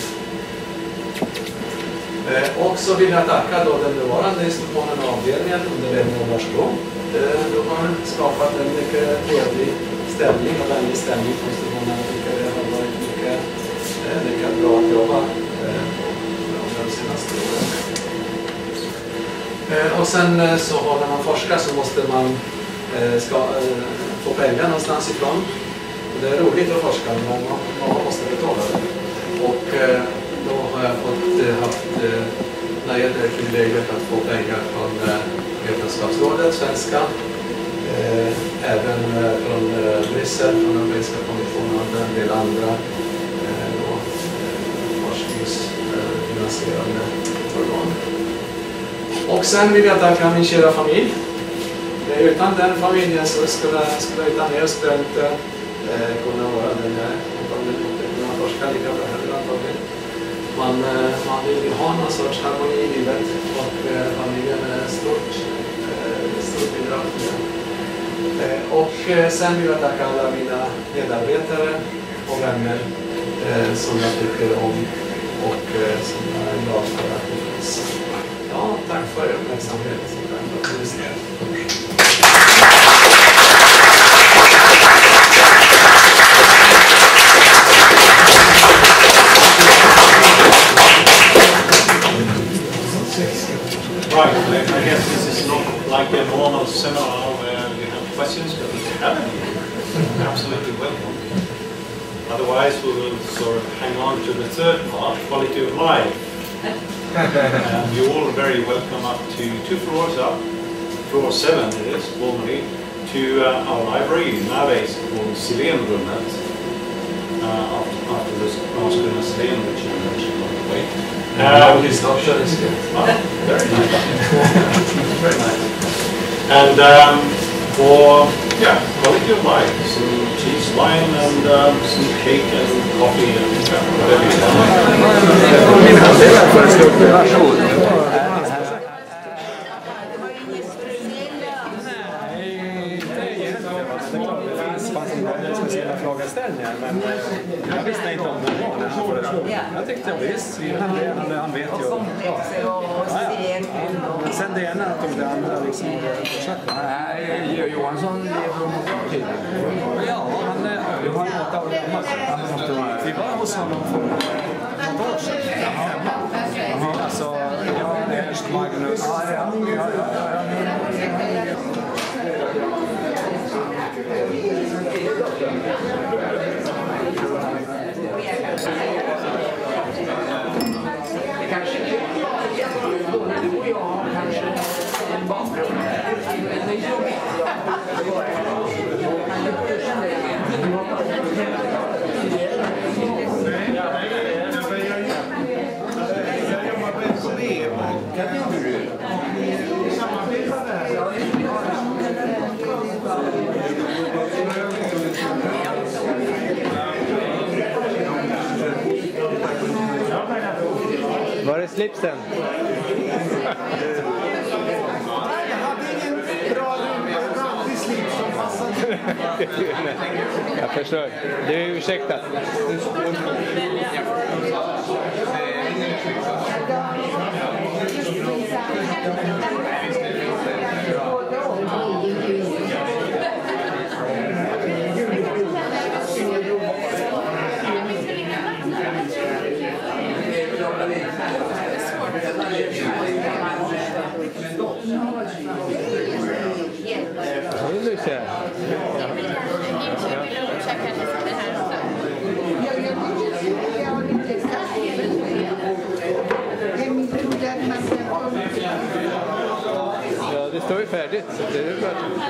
Eh, och så vill jag tacka då den nuvarande institutionen och avdelningen under ledning av Lars Blom. Eh, de har skapat en mycket trevlig stämning och vänlig stämning på institutionen. Jag tycker det har varit mycket, eh, mycket bra att jobba eh, de senaste åren. Eh, och sen eh, så har när man forskar så måste man eh, ska, eh, få pengar någonstans ifrån. Och det är roligt att forska men man, man måste betala det. Och, eh, då har jag fått eh, haft eh, nöjet och privilegiet att få pengar från eh, Vetenskapsrådet, svenska, eh, även eh, från eh, Bryssel, från Europeiska kommissionen och en del andra eh, då, eh, forskningsfinansierande eh, organ. Och sen vill jag tacka min kära familj. Eh, utan den familjen så skulle jag utan er skulle jag inte eh, kunna vara den jag inte kunna forska lika bra heller antagligen. Man, man vill ju ha någon sorts harmoni i livet och eh, familjen är stort, eh, stort bidrag. Eh, och eh, sen vill jag tacka alla mina medarbetare och vänner eh, som jag tycker om och eh, som jag är glad för att det finns. Ja, tack för er uppmärksamhet. Tack för att du lyssnade. Right, I guess this is not like a normal seminar where you have questions, but if you have any, you're absolutely welcome. Otherwise, we will sort of hang on to the third part, quality of life. And you're all very welcome up to two floors up, floor seven it is, formally, to uh, our library nowadays called Silenrummet, uh, after, after this Lars-Gunnar Silén, which you mentioned by the way. Um, his option is good. Oh, very nice. Very nice. And um, for yeah, quality of life, some cheese, wine, and um, some cake and coffee and whatever you want. Frågeställningar, men jag visste inte om det var det. Jag tyckte visst, han, han vet ju. Ja, ja. Men sen det ena tog det andra liksom fortsätta. Nej, Johansson lever tydligen. Ja, han är åtta år gammal. Vi var hos honom för något år sedan. Hemma. Alltså, jag är Ernst Magnus. Ja, ja, ja, ja. slipsen. Jag förstår. Du är ursäktat. Vill du se? Ja, det står ju färdigt. Så det är bra.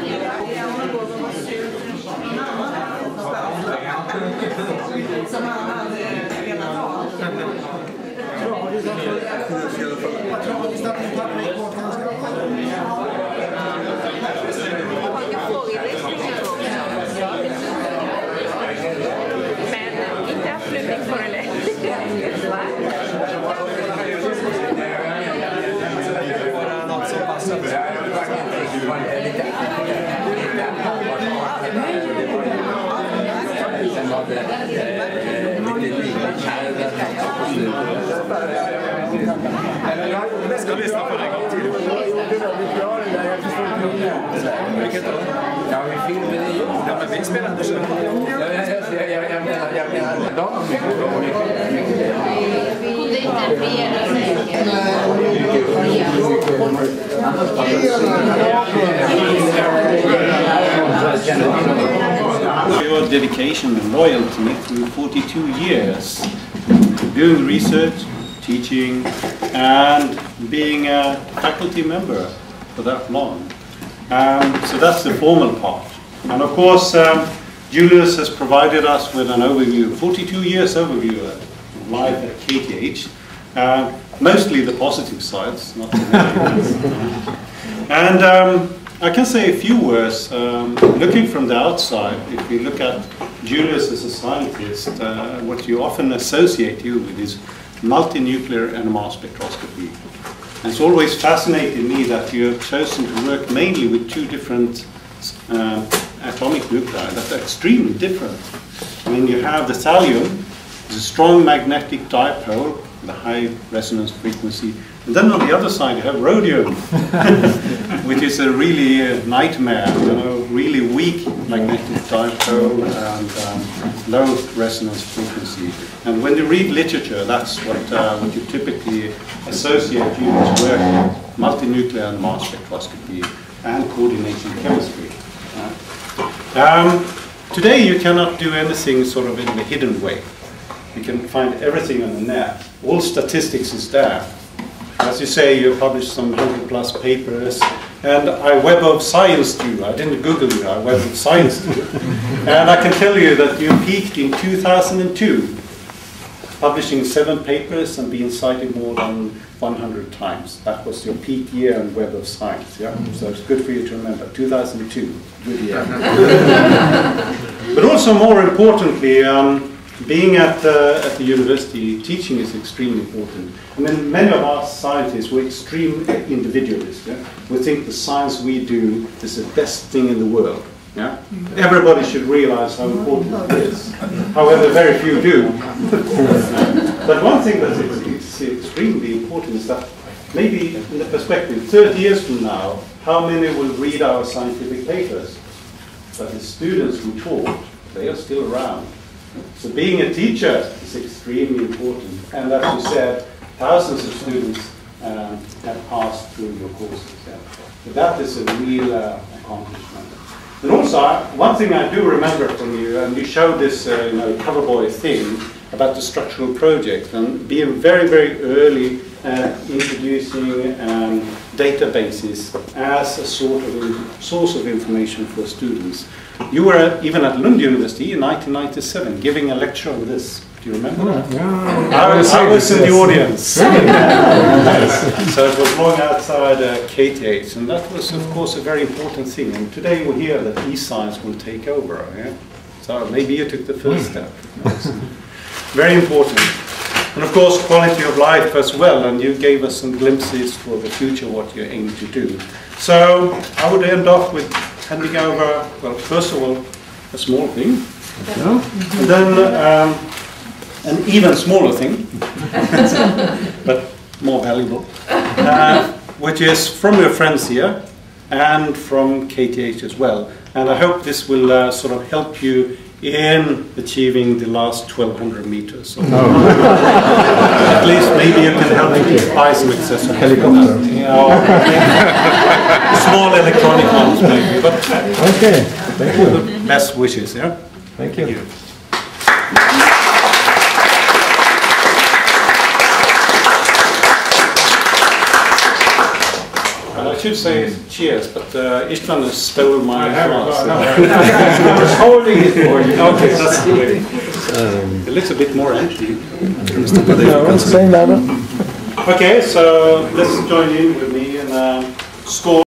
Men inte absolut inte för det. Bara något som passar. Jag ska lyssna på det en gång till. Ja, vi filmar det ju. Ja, men vi spelar inte så. Jag menar, jag menar. Your dedication and loyalty through forty-two years doing research, teaching, and being a faculty member for that long. Um, so that's the formal part. And of course, um, Julius has provided us with an overview, forty-two years overview of life at K T H. Uh, mostly the positive sides, not the negative. And um, I can say a few words. Um, looking from the outside, if you look at Julius as a scientist, uh, what you often associate you with is multinuclear N M R spectroscopy. And it's always fascinated me that you have chosen to work mainly with two different uh, atomic nuclei that are extremely different. I mean, you have the thallium, it's a strong magnetic dipole with a high resonance frequency. And then on the other side you have rhodium, which is a really uh, nightmare, you know, really weak magnetic dipole and um, low resonance frequency. And when you read literature, that's what, uh, what you typically associate Julius' work with, multinuclear N M R spectroscopy and coordination chemistry. Uh, um, today you cannot do anything sort of in a hidden way. You can find everything on the net. All statistics is there. As you say, you published some hundred plus papers, and I Web of Science you. I didn't Google you, I Web of Science you. And I can tell you that you peaked in two thousand two, publishing seven papers and being cited more than one hundred times. That was your peak year in Web of Science, yeah? So it's good for you to remember, two thousand two, good year. But also more importantly, um, being at, uh, at the university, teaching is extremely important. I mean, many of us scientists, we're extreme individualists. Yeah? We think the science we do is the best thing in the world. Yeah? Everybody should realize how important it is. However, very few do. But one thing that is extremely important is that maybe in the perspective, thirty years from now, how many will read our scientific papers? But the students who taught, they are still around. So being a teacher is extremely important, and as you said, thousands of students um, have passed through your courses. Yeah. So that is a real uh, accomplishment. And also, uh, one thing I do remember from you, and you showed this uh, you know, cover boy thing about the structural project, and being very, very early uh, introducing um, databases as a sort of source of information for students. You were at, even at Lund University in nineteen ninety-seven giving a lecture on this. Do you remember that? Yeah. I was, I was in the audience. So it was long outside uh, K T H, and that was of course a very important thing. And today we hear that e-science will take over. Yeah? So maybe you took the first step. Very important. And of course, quality of life as well, and you gave us some glimpses for the future, what you aim to do. So I would end off with handing over, well, first of all, a small thing, you know? And then um, an even smaller thing, but more valuable, uh, which is from your friends here and from K T H as well. And I hope this will uh, sort of help you in achieving the last twelve hundred meters. So oh. At least maybe you can help me buy some accessories. Helicopter. You know, small electronic ones maybe. But okay, thank you. The best wishes, yeah? Thank you. Thank you. I should say cheers, but uh, Istvan has stolen my glass. I'm just holding it for you. Okay, that's great. Um, it looks a bit more empty. No, same level. Okay, so let's join in with me and uh, score.